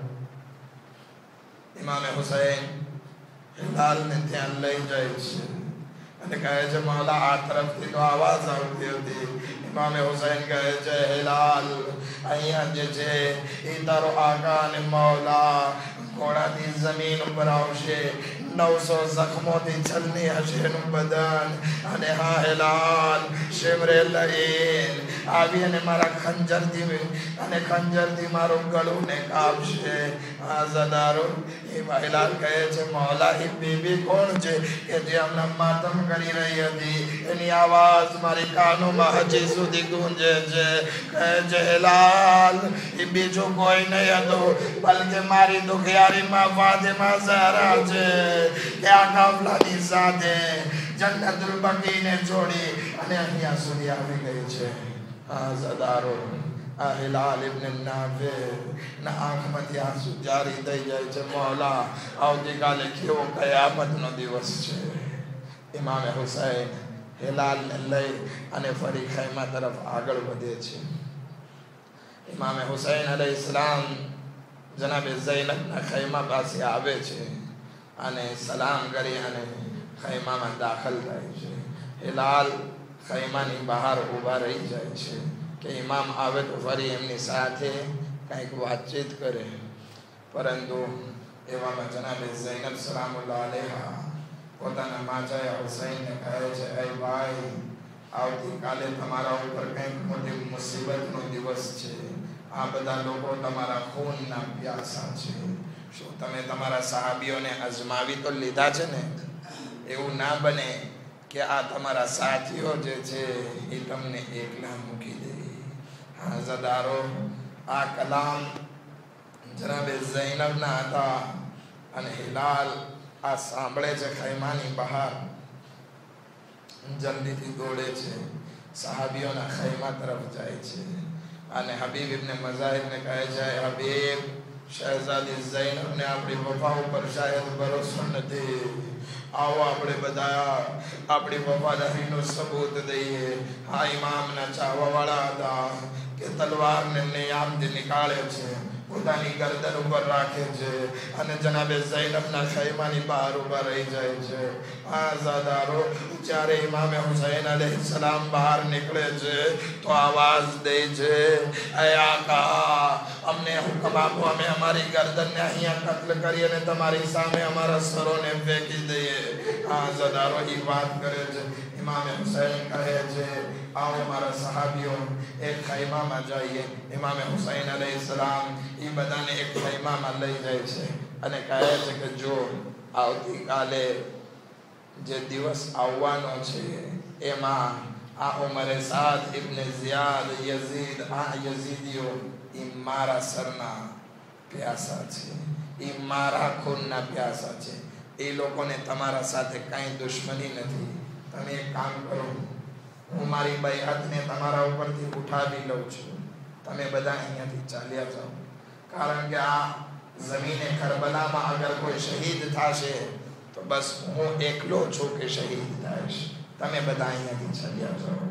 ઇમામે હુસૈન હિલાલને ત્યાં લઈ જાય છે અને કહે છે મૌલા આ તરફથી તો આવાજ આવતી હતી. ઇમામે હુસૈન કહે છે હિલાલ અહીંયા જે છે એ તારો આકા અને મૌલા ઘોડાથી જમીન ઉપર આવશે, નવસો જખમોથી છલની હશે એનું બદન, અને હા હિલાલ શિમરે લઈન આવી અને મારા ખંજરથી અને ખંજરથી મારું ગળું ને કાપશે. આ ઝદારો એ હિલાલ કહે છે મૌલા એ બીબી કોણ છે કે જે હમણાં માતમ કરી રહી હતી, એની આવાજ મારી કાનોમાં હજી સુધી ગુંજે છે. કહે છે હિલાલ એ બીજું કોઈ નહીં હતું બલકે મારી દુખિયારીમાં ફાતિમા ઝહરા છે કે આ કાફલાની સાથે જન્નતુલ બકીને છોડી અને અહીંયા સુધી આવી ગઈ છે. આ ઝદારો આ હિલાલ ઇબ્ન નાફે ના આંખમાંથી આંસુ જારી થઈ જાય છે. મૌલા આવતીકાલે કેવો કયામતનો દિવસ છે. ઇમામે હુસૈન હિલાલને લઈ અને ફરી ખૈમા તરફ આગળ વધે છે. ઇમામે હુસૈન અલૈહિસ્સલામ જનાબે ઝૈનબના ખૈમા પાસે આવે છે અને સલામ કરી અને ખૈમામાં દાખલ થાય છે. હિલાલ ખૈમાની બહાર ઊભા રહી જાય છે કે ઇમામ આવે તો ફરી એમની સાથે કંઈક વાતચીત કરે, પરંતુ એવામાં જનાબે ઝૈનબ સલામુલ્લાહ અલૈહા પોતાના માજાએ હુસૈનને કહે છે એ ભાઈ આવતીકાલે તમારા ઉપર કંઈક મોટી મુસીબતનો દિવસ છે, આ બધા લોકો તમારા ખૂનના પ્યાસા છે, શું તમે તમારા સહાબીઓને અજમાવી તો લીધા છે ને? એવું ના બને કે આ તમારા સાથીઓ જે છે એ તમને એકલા મૂકી દે. હા ઝદારો આ કલામ જનાબે ઝૈનબના હતા અને હિલાલ આ સાંભળે છે. ખૈમાની બહાર જલ્દીથી દોડે છે, સહાબીઓના ખૈમા તરફ જાય છે અને હબીબ ઇબ્ન મઝાહિબને કહે છે હબીબ શહેઝાદી ઝૈનબને આપણી વફા ઉપર શાયદ ભરોસો નથી, आओ આપણે બધા આપણી વફાદારીનો સબૂત દઈએ. આ ઇમામના ચાહવાવાળા હતા કે તલવારને નિયામથી નીકાળે છે, પોતાની ગરદન ઉપર રાખે છે અને જનાબે ઝૈનબના ખૈમાની બહાર ઉભા રહી જાય છે. આઝાદારો જ્યારે ઇમામે હુસૈન અલૈહિસ્સલામ બહાર નીકળે છે તો આવાજ દે છે, એ આકા, અમને હુકમ આપો, અમે અમારી ગરદનને અહીંયા કત્લ કરી અને તમારી સામે અમારા સરોને ફેંકી દઈએ. આઝાદારો એ વાત કરે છે. ઇમામે હુસૈન કહે છે, आओ मारा सहाबियों एक खैमा में जाइए. इमाम हुसैन अलैहिस्सलाम ये बधाने एक खैमा में लई जाए छे अने कहे छे के जो आवती काले जे दिवस आववानो छे एमा आ Umar Saad Ibn Ziyad Yazid आ यजीदियो ई मारा सरना प्यासा छे, ई मारा खूनना प्यासा छे. ए लोकोने तमारा साथे काई दुश्मनी नथी. तमे एक काम करो, હું મારી બૈઅતને તમારા ઉપરથી ઉઠાવી લઉં છું, તમે બધા અહીંયાથી ચાલ્યા જાઓ. કારણ કે આ જમીને કરબલામાં અગર કોઈ શહીદ થશે તો બસ હું એકલો છું કે શહીદ થઈશ. તમે બધા અહીંયાથી ચાલ્યા જાઓ.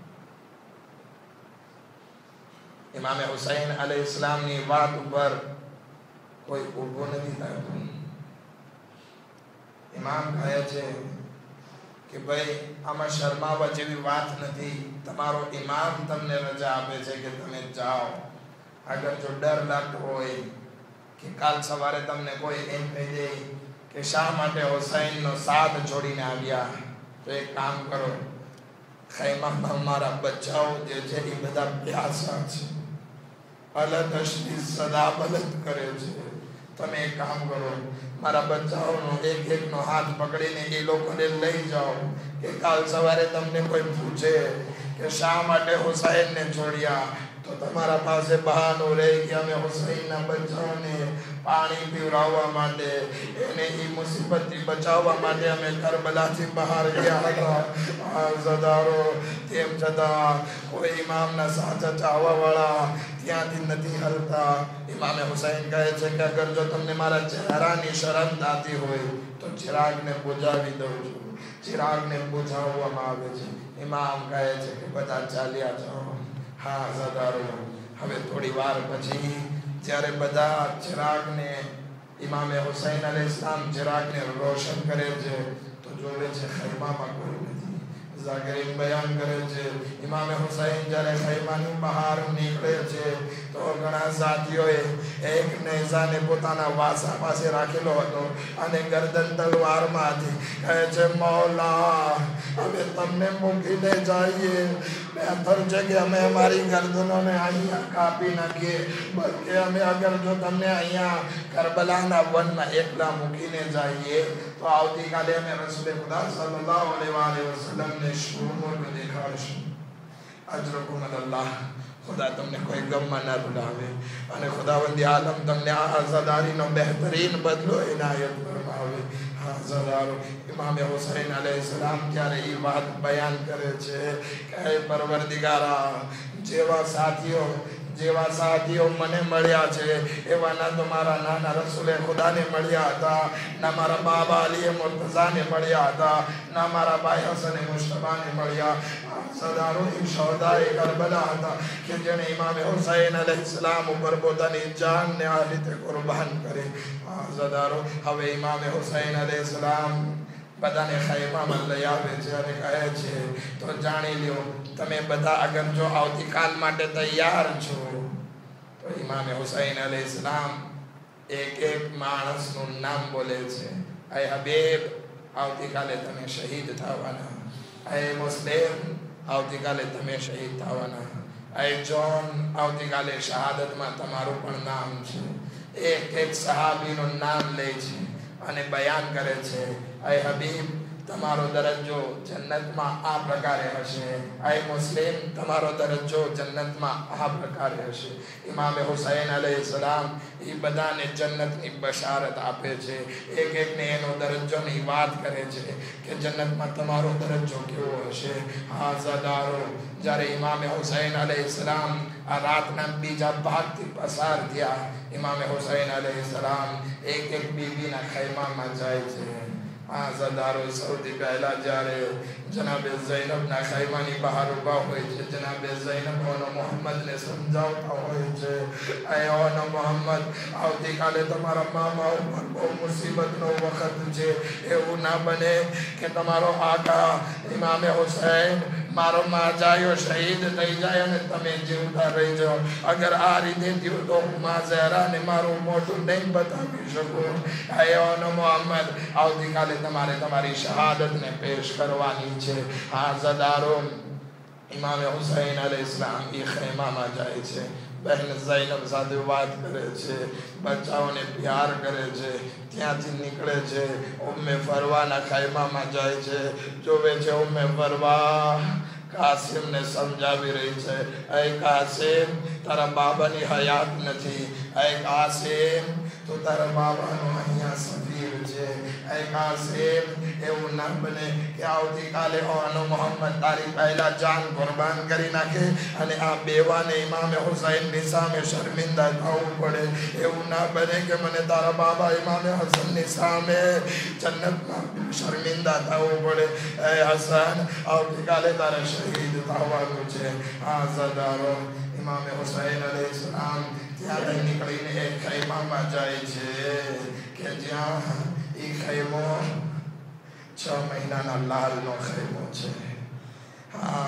ઇમામે હુસૈન અલૈહિસ્સલામની વાત ઉપર કોઈ ઊભો નથી થતું. ઇમામ કહે છે કે ભાઈ આમાં શર્માવા જેવી વાત નથી. તમારો ઇમામ તમને રજા આપે છે કે તમે જાઓ. અગર જો ડર લાગતો હોય કે કાલ સવારે તમને કોઈ એમ કહી દે કે શા માટે હુસૈનનો સાથ છોડીને આવ્યા, તો એક કામ કરો, ખૈમામાં મારા બચ્ચાઓ જે છે એ બધા પ્યાસા છે, અલતશની સદા બલદ કરે છે. તમે એક કામ કરો, મારા બચ્ચાઓનો એક એકનો હાથ પકડીને એ લોકોને લઈ જાઓ કે કાલ સવારે તમને કોઈ પૂછે કે શા માટે હુસૈનને છોડ્યા તો તમારા પાસે બહાનું રહે કે અમે હુસૈનના બચ્ચાઓને પાણી પીવડાવવા માટે, એને એ મુસીબતથી બચાવવા માટે અમે કરબલાથી બહાર ગયા હતા. આઝાદારો તેમ છતાં કોઈ ઇમામના સાચા ચાહવાવાળા ત્યાંથી નથી હલતા. ઇમામે હુસૈન કહે છે કે અગર જો તમને મારા ચહેરાની શરમ થતી હોય તો ચિરાગને બુઝાવી દઉં છું. ચિરાગને બુઝાવવામાં આવે છે. ઇમામ કહે છે કે બધા ચાલ્યા જાઓ. હા આઝાદારો, હવે થોડી વાર પછી જ્યારે બધા ચિરાગને ઇમામે હુસૈન અલૈહિસ્સલામ ચિરાગને રોશન કરે છે તો જોવે છે ખૈમામાં કોઈ નથી. ઝાકરીન બયાન કરે છે, ઇમામે હુસૈન જ્યારે ખૈમાની બહાર નીકળે છે તો ઘણા સાથીઓએ એક નેઝાને પોતાના વાસા પાસે રાખેલો હતો અને ગરદન તલવારમાં હતી. કહે છે, મૌલા, અમે તમને મૂકીને જઈએ, બહેતર છે કે અમે અમારી ગરદનોને અહીંયા કાપી નાખીએ, બલકે અમે અગર જો તમને અહીંયા કરબલાના વનમાં એકલા મૂકીને જઈએ તો આવતીકાલે અમે રસૂલ ખુદા સલ્લલ્લાહુ અલૈહિ વસલ્લમને શુમુલ દેખાડશું. અજરકુમ અલ્લાહ, ખુદા તમને કોઈ ગમમાં ન ભૂલાવે અને ખુદાવંદી આલમ તમને આ આઝાદારીનો બહેતરીન બદલો ઇનાયત ફરમાવે. આઝાદારો, ઇમામે હુસૈન અલૈહિસ્સલામ જ્યારે એ વાત બયાન કરે છે કે પરવરદિગારા, જેવા સાથીઓ જેવા સાથીઓ મને મળ્યા છે એવા ના તો મારા નાના રસૂલે ખુદાને મળ્યા હતા, ના મારા બાબા અલી મુર્તઝાને મળ્યા હતા, ના મારા ભાઈ હસન મુશ્તફાને મળ્યા. સદારો શહદાએ કરબલા હતા કે જેણે ઇમામે હુસૈન અલૈહિસ્સલામ ઉપર પોતાની જાનને આ રીતે કુરબાન કરી. સદારો, હવે ઇમામે હુસૈન અલૈહિસ્સલામ બધાને ખૈમામાં લઈ આવે છે અને કહે છે, તો જાણી લ્યો તમે બધા અગર જો આવતીકાલ માટે તૈયાર છો તો ઇમામે હુસૈન અલૈહિસ્સલામ એક એક માણસનું નામ બોલે છે. એ હબીબ, આવતીકાલે તમે શહીદ થવાના. એ મુસ્લિમ, આવતીકાલે તમે શહીદ થવાના. એ જોન, આવતીકાલે શહાદતમાં તમારું પણ નામ છે. એક એક સહાબીનું નામ લે છે અને બયાન કરે છે, એ હબીબ, તમારો દરજ્જો જન્નતમાં આ પ્રકારે હશે. એ મુસ્લિમ, તમારો દરજ્જો જન્નતમાં આ પ્રકારે હશે. ઇમામે હુસૈન અલૈહિસ્સલામ એ બધાને જન્નતની બશારત આપે છે. એક એકને એનો દરજ્જોની વાત કરે છે કે જન્નતમાં તમારો દરજ્જો કેવો હશે. હા ઝાદારો, જ્યારે ઇમામે હુસૈન અલૈહિસ્સલામ આ રાતના બીજા ભાગથી પસાર થયા, ઇમામે હુસૈન અલૈહિસ્સલામ એક એક બીબીના ખૈમામાં જાય છે आज़ादारो सऊदी पहला जा रहे जनाब ज़ैनब ना खैमानी बाहर उभा होय छे जनाब ज़ैनब ओनो मोहम्मद ने समझावता होय छे ए ओनो मोहम्मद आवती काले तमारा मामा ઉપર બહુ મુસીબતનો વખત છે એવું ના બને કે તમારો આકા ઇમામે હુસૈન મારો માજાયો શહીદ થઈ જાય અને તમે જીવતા રહી જાઓ અગર આ રીતે થયું તો હું મા ઝહરાને મારું મોઢું નહીં બતાવી શકું એ ઓનો મોહમ્મદ આવતીકાલે તમારે તમારી શહાદતને પેશ કરવાની છે આઝાદારો ઇમામે હુસૈન અલૈહિસ્સલામ એ ખૈમામાં જાય છે बहन ज़ैनब साथे बात करे छे बच्चाओने प्यार करे छे ત્યાંથી નીકળે છે ઉમ્મે ફરવાના ખાઈમામાં જાય છે જોવે છે ઉમ્મે ફરવા કાસિમ ને સમજાવી રહી છે એ કાસિમ તારા બાબાની હયાત નથી એ કાસિમ તો તારા બાબાનો અહીંયા સફીર છે એ કાસિમ એવું ના બને કે આવતીકાલે ઓનો મોહમ્મદ તારી પહેલા જાન કુરબાન કરી નાખે અને આ બેવાને ઇમામે હુસૈનની સામે શર્મિંદા થવું પડે એવું ના બને કે મને તારા બાબા ઇમામે હસનની સામે જન્નતમાં શર્મિંદા થવું પડે એ હસન આવતીકાલે તારે શહીદ થવાનું છે આઝાદારો ઇમામે હુસૈન અલૈહિસ્સલામ ત્યાંથી નીકળીને એક ખૈમામાં જાય છે કે જ્યાં એ ખૈમો છ મહિનાના લાલનો ખૈમો છે હા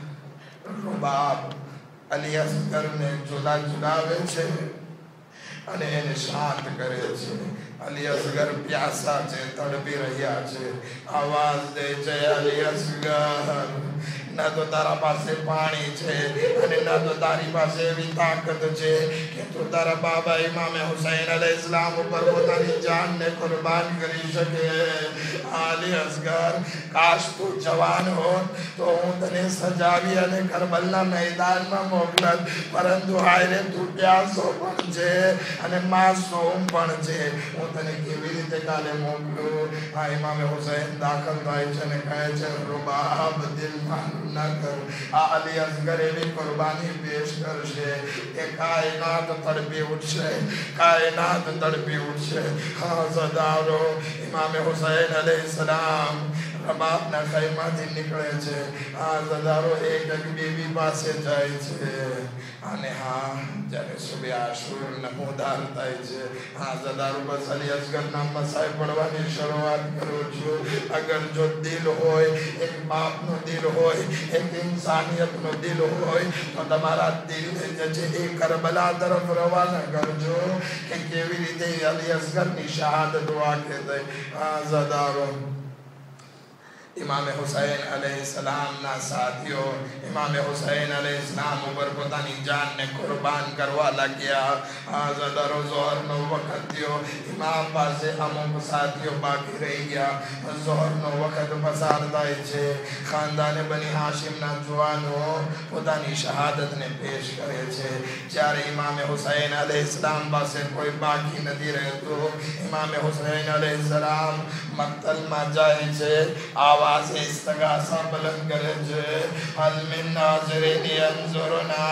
રૂબાબ અલી અસ્ગરને જુદા જુદાવે છે અને એને શાંત કરે છે અલી અસ્ગર પ્યાસા છે તડપી રહ્યા છે આવાજ દે છે અલી અસ્ગર ના તો તારા પાસે પાણી છે અને ના તો તારી પાસે એવી તાકાત છે કે તું તારા બાબા ઇમામે હુસૈન અલૈહિસ્સલામ ઉપર પોતાની જાનને કુરબાન કરી શકે અલી અસ્ગર કાશ તું જવાન હોત તો હું તને સજાવી અને કરબલના મેદાનમાં મોકલત પરંતુ હાયરે તું પ્યાસો પણ છે અને માસૂમ પણ છે હું તને કેવી રીતે કાલે મોકલું આ ઇમામે હુસૈન દાખલ થાય છે અને કહે છે રૂબાબ દિલ ના કર આ અલી અસ્ગર એવી કુરબાની પેશ કરશે કે કાયનાત તડપી ઉઠશે કાયનાત તડપી ઉઠશે હા ઝદારો ઇમામે હુસૈન અલૈહિસ્સલામ રબાબના ખૈમાથી નીકળે છે આ ઝદારો એક બીબી પાસે જાય છે અને હા જ્યારે સુબહ આશુર નમોદાર થાય છે હા ઝદારો બસ અલી અસ્ગરના મસાઈ પડવાની શરૂઆત કરું છું અગર જો દિલ હોય એક બાપનું દિલ હોય એક ઇન્સાનિયતનો દિલ હોય તો તમારા દિલને જે છે એ કરબલા તરફ રવાના કરજો કે કેવી રીતે અલી અસ્ગરની શહાદત વાકે થઈ આ ઝદારો इमाम हुसैन अलैहिस्सलाम ना साथियों इमाम हुसैन अलैहिस्सलाम ऊपर પોતાની જાનને કુરબાન કરવા લાગ્યા આઝાદારો ઝોહરનો વખત થયો ઇમામ પાસે અમુક સાથીઓ બાકી રહી ગયા ઝોહરનો વખત પસાર થાય છે ખાનદાને બની હાશિમના જુવાનો પોતાની શહાદતને પેશ કરે છે જ્યારે ઇમામ હુસૈન અલૈહિસ્સલામ પાસે કોઈ બાકી નથી રહેતું ઇમામ હુસૈન અલૈહિસ્સલામ મક્તલમાં જાય છે आवाज़ इस्तगासा बुलंद करे जे हल मिन नाज़िरिन यंज़ुरुना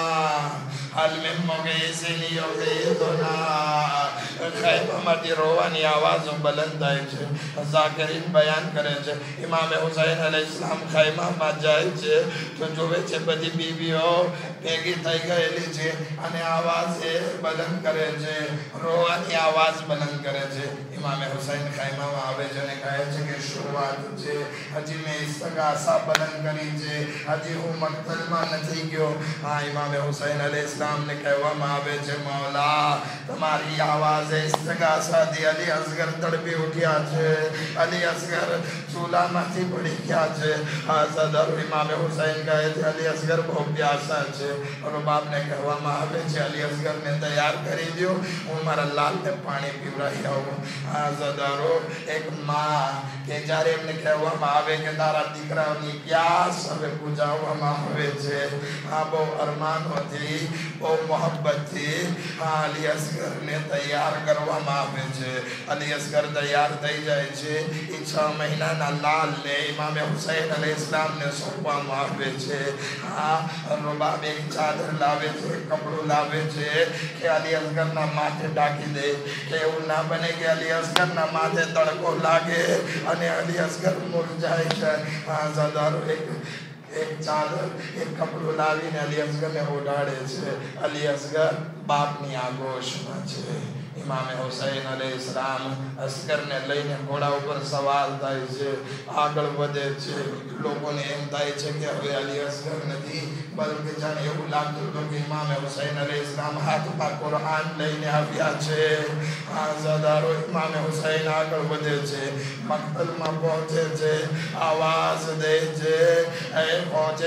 हल मिन मुग़ीसिन युग़ीथुना खैमाમાંથી રોવાની આવાજો બુલંદ થાય છે ઝાકરીન બયાન કરે છે ઇમામ હુસૈન અલૈહિસ્સલામ ખૈમામાં જાય છે તો જોવે છે બધી બીવીઓ ભેગી થઈ ગયેલી છે અને આવાજ એ બુલંદ કરે છે રોવાની આવાજ બુલંદ કરે છે ઇમામ હુસૈન ખૈમામાં આવે છે અને કહે છે કે શરૂઆત છે હજી મેં ઇસ્તગાસા બુલંદ કરી છે હજી હું મક્તલમાં નથી ગયો હા ઇમામ હુસૈન અલૈહિસ્સલામને કહેવામાં આવે છે મૌલા તમારી આવાજ इस्तगासा दी अली असगर तड़पी उठ्या छे अली असगर चूलामांथी पड़ी गया छे आज़ादार इमाम हुसैन कहे थे अली असगर बहुत प्यासा छे और बापने कहेवामां आवे छे अली असगर ने तैयार करी दो हूँ मारा लाल ने पानी पीवराई आऊँ आज़ादारो एक माँ કે જ્યારે એમને કહેવામાં આવે કે તારા દીકરાની પ્યાસ હવે બુજાવવામાં આવે છે, આ બહુ અરમાનોથી બહુ મોહબ્બતથી આ અલી અસગરને તૈયાર કરવામાં આવે છે. અલી અસગર તૈયાર થઈ જાય છે. એ છ મહિનાના લાલને ઇમામે હુસૈન અલૈહિસ્સલામને સોંપવામાં આવે છે. આ રૂબાબ એક ચાદર લાવે છે, કપડું લાવે છે કે અલી અસગરના માથે ઢાંકી દે, કે એવું ના બને કે અલી અસગરના માથે તડકો લાગે અને અલી અસગર મુરઝાઈ જાય. આ ઝાદારો એક એક ચાદર એક કપડું લાવીને અલી અસગરને ઓઢાડે છે. અલી અસગર બાપની આગોશમાં છે. ઇમામે હુસૈન અલૈહિસ્સલામ અસગરને લઈને ઘોડા ઉપર સવાર થાય છે, આગળ વધે છે. લોકોને એમ થાય છે કે હવે અલી અસગર નથી, બલકે જાણે એવું લાગતું હતું કે ઇમામે હુસૈન અલૈહિસ્સલામ હાથમાં કુરઆન લઈને આવ્યા છે. આ ઝાદારો ઇમામે હુસૈન આગળ વધે છે, મક્તલમાં પહોંચે છે, આવાજ દે છે, એ પહોંચે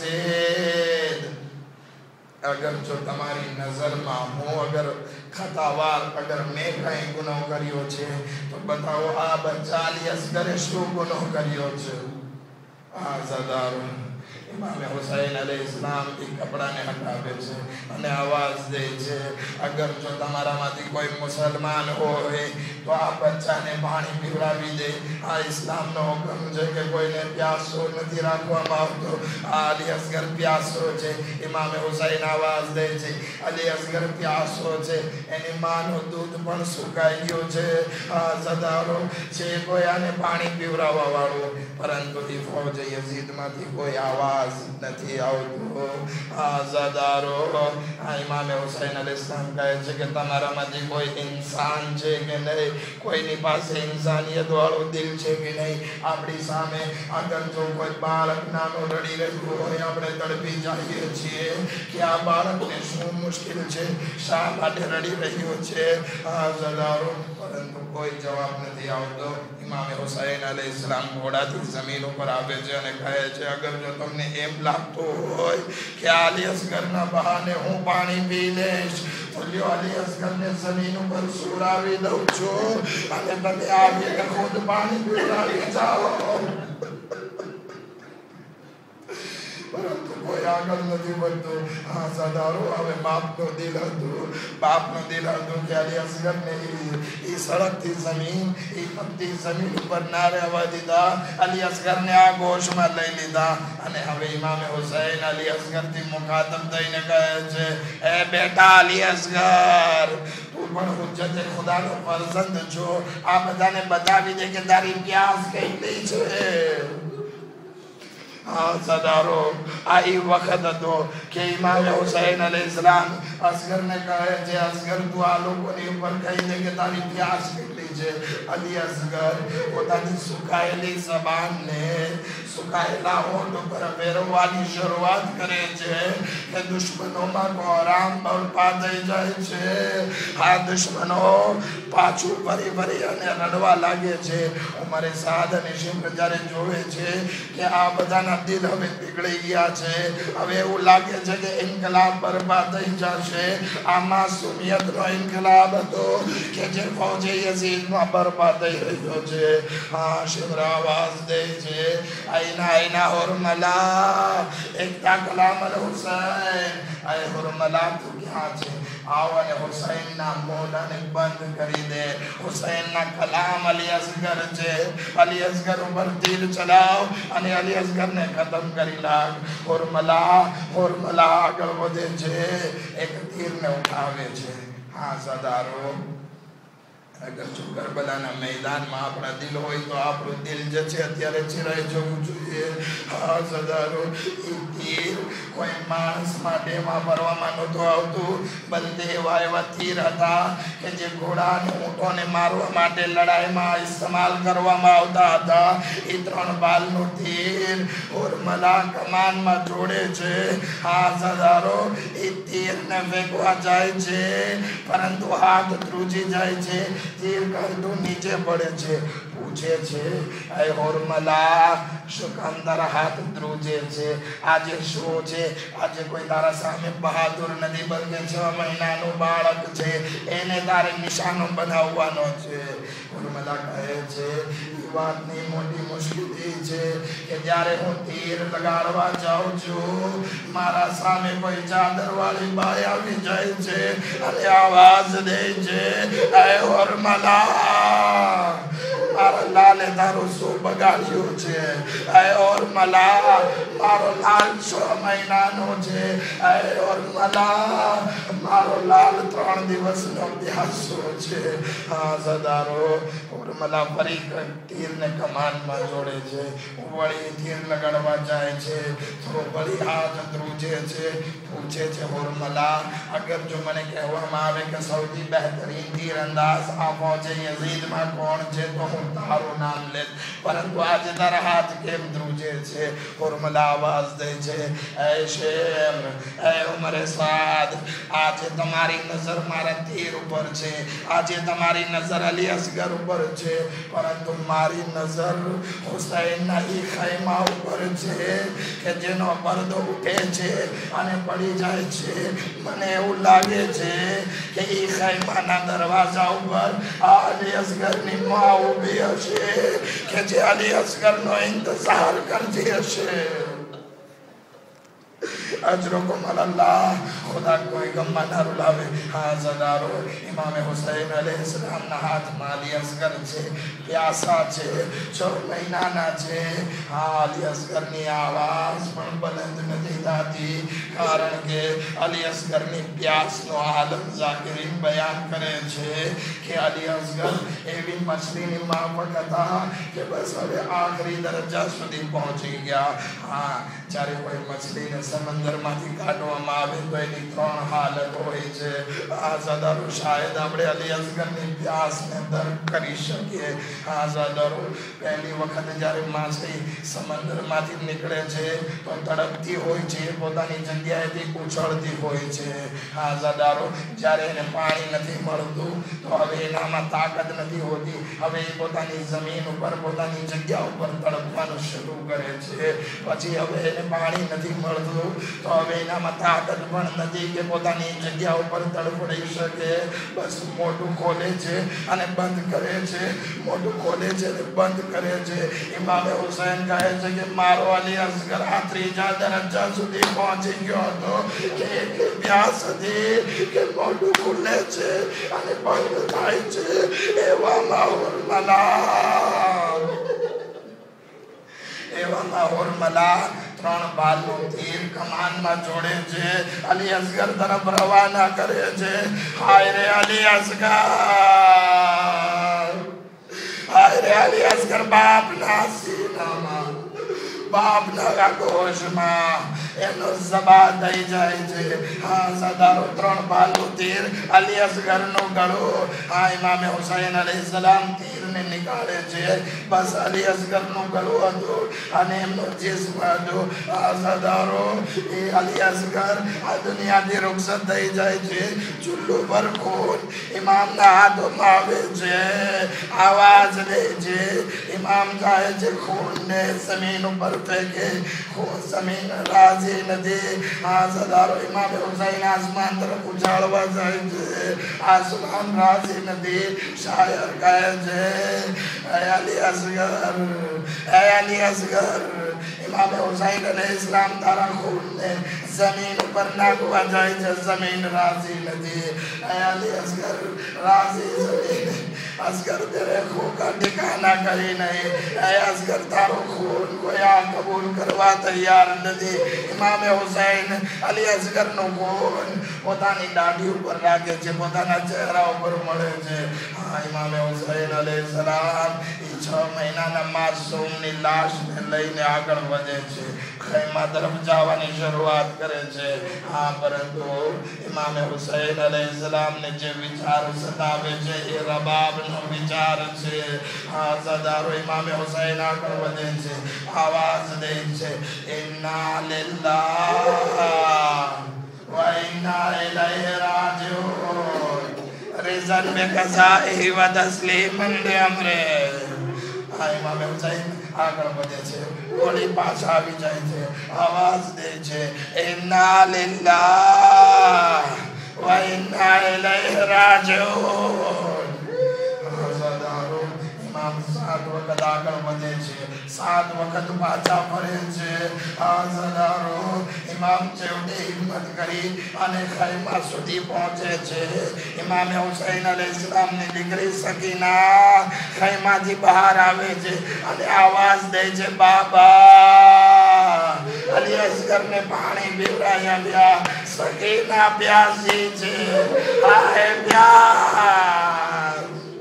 યઝીદ, अगर जो તમારી નજરમાં હું અગર ખતાવાર અગર મેં કઈ ગુનો કર્યો છે તો બતાવો આ બચ્ચા અલી અસગરે શું ગુનો કર્યો છે. આ ઝાદારો ઇમામે હુસૈન અલૈહિસ્સલામ એ કપડાને હટાવે છે અને આવાજ દે છે, અગર જો તમારામાંથી કોઈ મુસલમાન હોય તો આ બચ્ચાને પાણી પીવડાવી દે. આ ઇસ્લામનો હુકમ છે કે કોઈને પ્યાસો નથી રાખવામાં આવતો. આ અલી અસગર પ્યાસો છે. ઇમામે હુસૈન આવાજ દે છે, અલી અસગર પ્યાસો છે, એની માનું દૂધ પણ સુકાઈ ગયું છે. આ ઝાદારો છે કોઈ આને પાણી પીવડાવવા વાળો, પરંતુ એ ફૌજ યઝીદમાંથી કોઈ આવાજ નથી આવતો. આ ઝાદારો આ ઇમામે હુસૈન અલૈહિસ્સલામ કહે છે કે તમારામાંથી કોઈ ઇન્સાન છે કે નહીં, કોઈની પાસે ઇન્સાનિયત વાળું દિલ છે કે નહીં. આપણી સામે અગર જો કોઈ બાળક નાનું રડી રહ્યું હોય, આપણે તડપી જઈએ છીએ કે આ બાળકને શું મુશ્કેલ છે, શા માટે રડી રહ્યો છે. આ ઝાદારો પરંતુ કોઈ જવાબ નથી આવતો. ઇમામે હુસૈન અલૈહિસ્સલામ ઘોડાથી જમીન ઉપર આવે છે અને કહે છે, અગર જો તમને એમ લાગતું હોય કે અલી અસગરના બહાને હું પાણી પી લઈશ તો લ્યો અલી અસગરને જમીન ઉપર સુરાવી દઉં છું અને તમે આવીને ખુદ પાણી પીવડાવી જાઓ. પરંતુ કોઈ આગળ નથી વધતું. આ ઝાદારો હવે બાપનો દિલ હતું, બાપનો દિલ હતું કે અલી અસગરને એ સડકથી જમીન એ પત્તી જમીન ઉપર ના રહેવા દીધા. અલી અસગરને આ ગોશમાં લઈ લીધા અને હવે ઇમામે હુસૈન અલી અસગરથી મુખાતબ થઈને કહે છે, એ બેટા અલી અસગર, તું પણ હુજ્જતે ખુદાનો ફરઝંદ છો, આ બધાને બતાવી દે કે તારી પ્યાસ કેટલી છે. આ ઝાદારો આ એ વખત હતો કે ઇમામે હુસૈન અલૈહિસ્સલામ અસગરને કહે છે, અસગર તું આ લોકોની ઉપર કહી દે કે તારી પ્યાસ કેટલી છે. અલી અસગર પોતાની સુકાયેલી જબાનને સુકાયેલા હોઠ ઉપર ફેરવવાની શરૂઆત કરે છે કે દુશ્મનોમાં કોરામ બળપા થઈ જાય છે. આ દુશ્મનો પાછું ફરી ફરી અને રડવા લાગે છે. ઉમરે સાદ અને શિમ્ર જ્યારે જોવે છે કે આ બધાના દિલ હવે પીગળી ગયા છે, હવે એવું લાગે છે કે ઇન્કલાબ બરબાદ થઈ જશે. આ માસુમિયતનો ઇન્કલાબ હતો કે જે ફૌજે યઝીદમાં બરબાદ થઈ રહ્યો છે. હા શિમ્ર આવાજ દે છે, આઈના આઈના હુરમલા, એકતા કલામ અલ હુસૈન, આય હુરમલા તું ક્યાં છે? આવો અને હુસૈનના મોઢાને બંધ કરી દે. હુસૈનના કલામ અલી અસગર છે, અલી અસગર ઉપર તીર ચલાવ અને અલી અસગરને ખતમ કરી લાગ. હુરમલા હુરમલા આગળ વધે છે, એક તીરને ઉઠાવે છે. હા ઝાદારો અગર જો કરબલાના મેદાનમાં આપણા દિલ હોય તો આપણું દિલ જે છે અત્યારે ચિરાઈ જવું જોઈએ. હા ઝાદારો એ તીર કોઈ માણસ માટે વાપરવામાં નહોતું આવતું, બલકે એવા એવા તીર હતા કે જે ઘોડા અને ઊંટોને મારવા માટે લડાઈમાં ઇસ્તેમાલ કરવામાં આવતા હતા. એ ત્રણ બાલનું તીર હુરમલા કમાનમાં જોડે છે. હા ઝાદારો એ તીરને ફેંકવા જાય છે, પરંતુ હાથ ધ્રુજી જાય છે, તીર કાઢું નીચે પડે છે. પૂછે છે, એ હુરમલા શું કામ તારા હાથ ધ્રુજે છે? આજે શું છે? આજે કોઈ તારા સામે બહાદુર નથી, બલકે છ મહિનાનું બાળક છે, એને તારે નિશાનો બનાવવાનો છે. હુરમલા કહે છે, મોટી વાત નહીં, મોટી મુશ્કેલી છે કે જ્યારે હું તીર લગાડવા જાઉં છું મારા સામે કોઈ ચાદર વાળી બાઈ આવી જાય છે અને આવાજ દે છે, એ ઓરમલા મારા લાલે તારું શું બગાડ્યું છે, એ ઓરમલા મારો લાલ છ મહિનાનો છે, એ ઓરમલા મારો લાલ ત્રણ દિવસનો પ્યાસો છે. હા સદારો ઓરમલા ફરી તીરને કમાનમાં જોડે છે, વળી તીર લગાડવા જાય છે તો વળી હાથ ધ્રુજે છે, પૂછે છે ઓરમલા અગર જો મને કહેવામાં આવે કે સૌથી બહેતરીન તીરંદાજ આ ફૌજે યઝીદમાં કોણ છે તો હું તારું નામ લેત, પરંતુ આજે તારા હાથ કેમ ધ્રુજે છે? ઓરમલા આવાજ દે છે, એ શેર, એ ઉમરે સાદ, આજે તમારી નજર મારા તીર ઉપર છે, આજે તમારી નજર અલી અસગર ઉપર છે, પરંતુ મારી નજર હુસૈનના ઈ ખૈમા ઉપર છે કે જેનો પડદો ઉઠે છે અને પડી જાય છે. મને એવું લાગે છે કે ઈ ખૈમાના દરવાજા ઉપર આ અલી અસગરની માં ઊભી હશે કે જે અલી અસગરનો ઇંતજાર કરતી હશે. અજરકુમ અલ્લાહ, ખુદા કોઈ ગમમાં ના રૂલાવે. હા સદારો ઇમામ હુસૈન અલૈહિસ્સલામના હાથમાં અલી અસગર છે, પ્યાસા છે, છ મહિનાના છે. હા અલી અસગરની આવાજ પણ બલંદ નથી થતી, કારણ કે અલી અસગરની પ્યાસનો આલમ ઝાકરીન બયાન કરે છે કે અલી અસગર એવી મછલીની માફક હતા કે બસ હવે આખરી દરજ્જા સુધી પહોંચી ગયા. હા જ્યારે કોઈ મછલીને સમંદરમાંથી કાઢવામાં આવે તો એની ત્રણ હાલત હોય છે. આ સદારો શાયદ આપણે અલી અસગરની પ્યાસને દર્દ કરી શકીએ. આ સદારો પહેલી વખત જ્યારે માછલી સમંદરમાંથી નીકળે છે તો તડપતી હોય છે, પોતાની જગ્યાએથી ઉછળતી હોય છે. આ સદારો જ્યારે એને પાણી નથી મળતું તો હવે એનામાં તાકાત નથી હોતી, હવે એ પોતાની જમીન ઉપર પોતાની જગ્યા ઉપર તડપવાનું શરૂ કરે છે. પછી હવે એને પાણી નથી મળતું તો હવે એનામાં તાકાત પણ નથી કે પોતાની જગ્યા ઉપર તડપડી શકે. બસ મોટું ખોલે છે અને બંધ કરે છે, મોટું ખોલે છે અને બંધ કરે છે. ઇમામ હુસૈન કહે છે કે મારો અલી અસગર આ ત્રીજા દરજ્જા સુધી પહોંચી ગયો હતો કે એટલી પ્યાસ હતી કે મોટું ખુલે છે અને બંધ થાય છે. એવામાં ઓરમલા એવામાં ઓરમલા ત્રણ બાલનું તીર કમાનમાં જોડે છે, અલી અસગર તરફ રવાના કરે છે. હાય રે અલી અસગર, હાય રે અલી અસગર બાપના સીનામાં, બાપના ગોશમાં એનો જબા થઈ જાય છે. હા સદારો ત્રણ બાલનું તીર અલી અસગરનું ગળું. હા ઇમામ હુસૈન અલૈહિસ્સલામ તીરને નીકાળે છે, બસ અલી અસગરનું ગળું હતું અને એમનું જિસ્મ હતું. આ સદારો એ અલી અસગર આ દુનિયાથી રૂખસત થઈ જાય છે. ચૂલ્લું પર ખૂન ઇમામના હાથોમાં આવે છે, આવાજ દે છે. ઇમામ કહે છે ખૂનને જમીન ઉપર ફેંકે, ખૂન જમીન રાજી નથી. આ સદારો ઇમામ હુસૈન આસમાન તરફ ઉછાળવા જાય છે, આસમાન રાજી નથી. શાયર કહે છે એ અલી અસગર, એ અલી અસગર, ઇમામ હુસૈન અલૈહિસ્સલામ તારા ખૂનને જમીન ઉપર નાખવા જાય છે, જમીન રાજી નથી. એ અલી અસગર રાજી જમીન असगर तेरे खून का ठिकाना कहीं नहीं. ऐ असगर तारो खून कोई आ कबूल करवा तैयार नहीं. इमाम हुसैन अली असगर નો ખૂન પોતાની દાઢી ઉપર રાખે છે, પોતાના ચહેરા ઉપર મળે છે. હા ઇમામ હુસૈન અલૈહિસ્સલામ એ છ મહિનાના માસૂમની લાશને લઈને આગળ વધે છે, ખૈમા તરફ જવાની શરૂઆત કરે છે. હા પરંતુ ઇમામ હુસૈન અલૈહિસ્સલામને જે વિચાર સતાવે છે એ રબાબનો વિચાર છે. હા સદારો ઇમામ હુસૈન આગળ વધે છે, આવાજ દે છે ઇન્ના લિલ્લાહ વ ઇન્ના ઇલૈહિ રાજીઉન રિઝન બિ કઝાઇહી વ તસ્લીમન બિ અમરે. હા ઇમામ હુસૈન આગળ વધે છે, ગોળી પાછા આવી જાય છે, આવાજ દે છે ઇન્ના લિલ્લાહ વ ઇન્ના ઇલૈહિ રાજીઉન. ઇમામ સાત વખત આગળ વધે છે, સાત વખત પાછા ફરે છે. આ સદારો ઇમામ છેવટે હિંમત કરી અને ખૈમા સુધી પહોંચે છે. ઇમામ હુસૈન અલૈહિસ્સલામની દીકરી સકીના ખૈમાથી બહાર આવે છે અને આવાજ દે છે, બાબા. અલી અસગરને પાણી પીવડાવ્યા. બ્યા સકીના પ્યાસી છે. હાય પ્યાસ.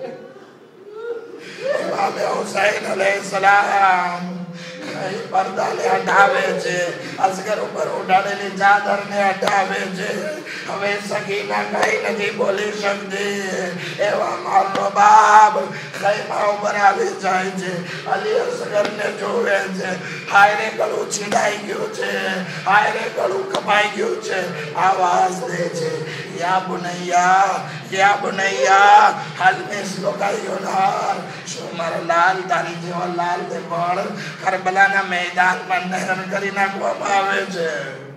ઇમામ હુસૈન અલૈહિસ્સલામ पर्दा ने हटावे छे, असगर ऊपर उड़ाड़ेली चादर ने हटावे छे. हवे सकीना कई नहीं बोली सकती. एवा मारो बाप खैमा ऊपर आवी जाए छे. अली असगर ने जोवे छे. हाय रे गळू छीडाई गयो छे, हाय रे गळू कपाई गयो छे. आवाज दे छे, या बुनैया, या बुनैया, हल में स्लोकायो नार. शुमर लाल तारी जेवा लाल दे बळ करबला ना मैदान में नहर करी नाखवामां आवे छे.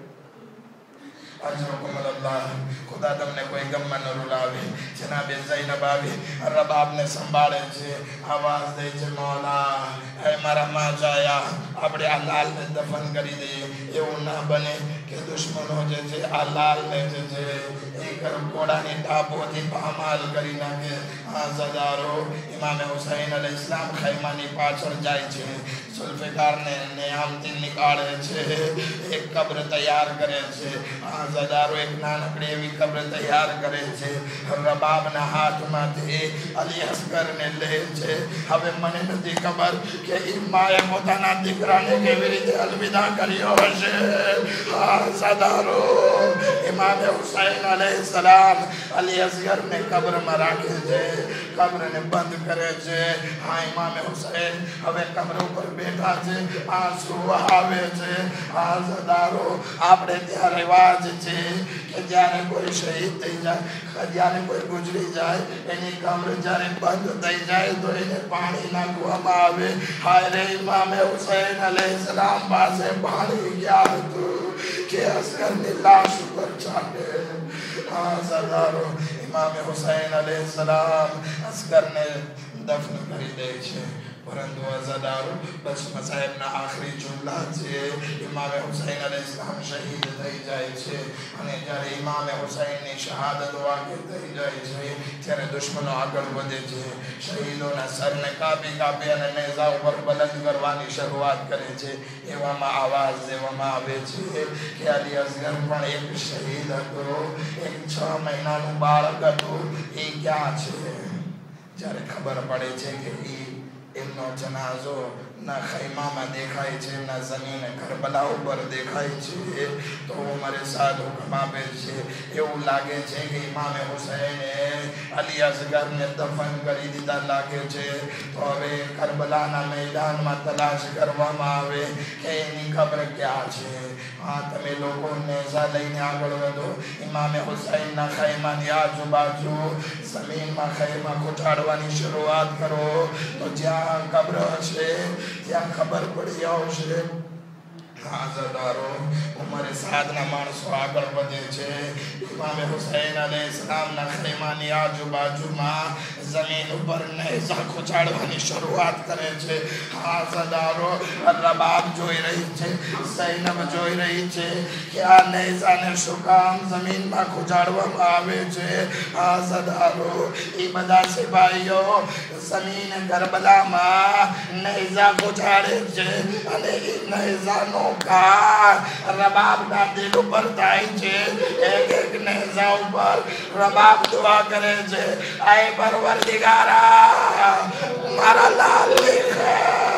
अल्लाह खुदा तमने कोई गम न रुलावे. जनाबे ज़ैनब आवी रबाब ने संभाळे छे. आवाज दे छे, मौला हे मारा मां जाया આપણે આ લાલને દફન કરી દઈએ. એવું ના બને કે દુશ્મનો જે છે આ લાલને જે છે એ કરકોડાની ટાપોથી પામાલ કરી નાખે. આ સદારો ઇમામ હુસૈન અલૈહિસ્સલામ ખૈમાની પાછળ જાય છે. સુલ્ફિકારને નિયામતી નીકાળે છે. એક કબ્ર તૈયાર કરે છે. આ સદારો એક નાનકડી એવી કબ્ર તૈયાર કરે છે. રબાબના હાથમાંથી અલી અસગરને લે છે. હવે મને નથી ખબર કે ઈ માએ પોતાના દીકરાને કેવી રીતે અલવિદા કર્યો હશે. આ સદારો ઇમામ હુસૈન અલૈહિસ્સલામ અલી અસગરને કબ્રમાં રાખે છે. કબ્રને બંધ કરે છે. હા ઇમામ હુસૈન હવે કબ્ર ઉપર બેઠા છે. આંસુ આવે છે. આ સદારો આપણે ત્યાં રિવાજ છે કે જ્યારે કોઈ શહીદ થઈ જાય, જ્યારે કોઈ ગુજરી જાય, એની કબ્ર જ્યારે બંધ થઈ જાય તો એને પાણી નાખવામાં આવે. હાય રે ઇમામ હુસૈન અલૈહિસ્સલામ પાસે પાણી ક્યાં હતું કે અસગરની લાશ ઉપર છાંટે. આ સદારો ઇમામ હુસૈન અલૈહિસ્સલામ અસગરને દફન કરી દે છે. પરંતુ અઝાદારો બસ મસાહેબના આખરી જુમલા છે. ઇમામ હુસૈન અલૈહિસ્સલામ શહીદ થઈ જાય છે. અને જ્યારે ઇમામ હુસૈનની શહાદત વાકે થઈ જાય છે ત્યારે દુશ્મનો આગળ વધે છે. શહીદોના સરને કાપી કાપી અને નેઝા ઉપર બલંદ કરવાની શરૂઆત કરે છે. એવામાં આવાજ દેવામાં આવે છે કે અલી અસગર પણ એક શહીદ હતો. એક છ મહિનાનું બાળક હતું. એ ક્યાં છે? જ્યારે ખબર પડે છે કે એ એમનો જનાઝો ના ખૈમામાં દેખાય છે, ના જમીન કરબલા ઉપર દેખાય છે, તો ઉમરે સાદ હુકમ આપે છે. એવું લાગે છે કે ઇમામે હુસૈને અલી અસગરને દફન કરી દીધા લાગે છે. તો હવે કરબલાના મેદાનમાં તલાશ કરવામાં આવે કે એની કબ્ર ક્યાં છે. હા, તમે લોકો નેઝા લઈને આગળ વધો. ઇમામે હુસૈનના ખૈમાની આજુબાજુ જમીનમાં ખૈમા ખૂટાડવાની શરૂઆત કરો. તો જ્યાં કબ્ર હશે ત્યાં ખબર પડી આવશે. હાજરદારો ઉમરે સાદના માણસો આગળ વધે છે. ઇમામ હુસૈન અલૈહિસ્સલામના ખૈમાની આજુબાજુમાં જમીન ઉપર નેઝા ખોચાડવાની શરૂઆત કરે છે. હાજરદારો રબાબ જોઈ રહી છે, ઝૈનબ જોઈ રહી છે કે આ નેઝાને શું કામ જમીનમાં ખોચાડવામાં આવે છે. હાજરદારો એ બધા સિપાહીઓ જમીન કરબલામાં નેઝા ખોચાડે છે અને એ નેઝાનો કાર રબાબના દિલ ઉપર થાય છે. એક એક નેઝા ઉપર રબાબ દુઆ કરે છે, આય પરવરદિગારા મારા લાલ લીખે,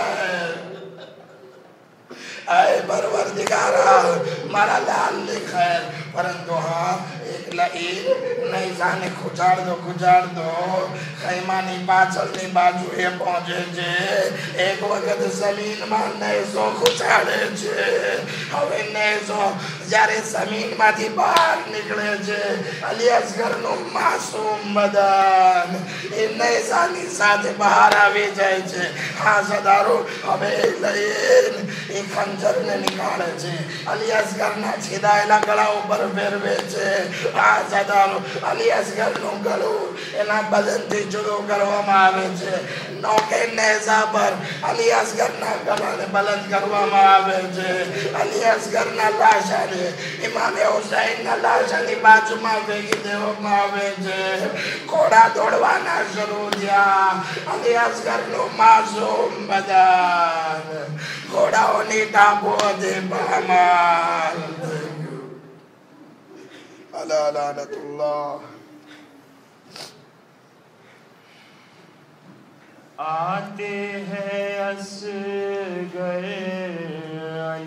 આય પરવરદિગારા મારા લાલ લીખે. પરંતુ હા એકલા એ નેઝાને ખુજાડ દો ખુજાડ દો ખૈમાની પાછળની બાજુએ પહોંચે છે. એક વખત જમીનમાં નેઝો ખુજાડે છે. હવે નેઝો જ્યારે જમીનમાંથી બહાર નીકળે છે, અલી અસગરનું માસૂમ બદન એ નેઝાની સાથે બહાર આવી જાય છે. હા સદારો હવે લઈને એ ખંજરને નીકાળે છે. અલી અસગરના છેદાયેલા ગળા ઉપર ફેરવે છે बाज़दार अली असगर नो करो इना बदन थी जुदो करवामा आवे छे नौके नेज़ा पर अली असगर ना गलाने बुलंद करवामा आवे छे अली असगर ना लाशा ने इमाम हुसैन ना लाशा ની બાજુમાં ફેંકી દેવામાં આવે છે ઘોડા દોડવાના શરૂ થયા અલી અસગરનો માસૂમ બદન ઘોડાઓની ટાંગોથી પામાર અલા લાનતુલ્લાહ आते हैं असगर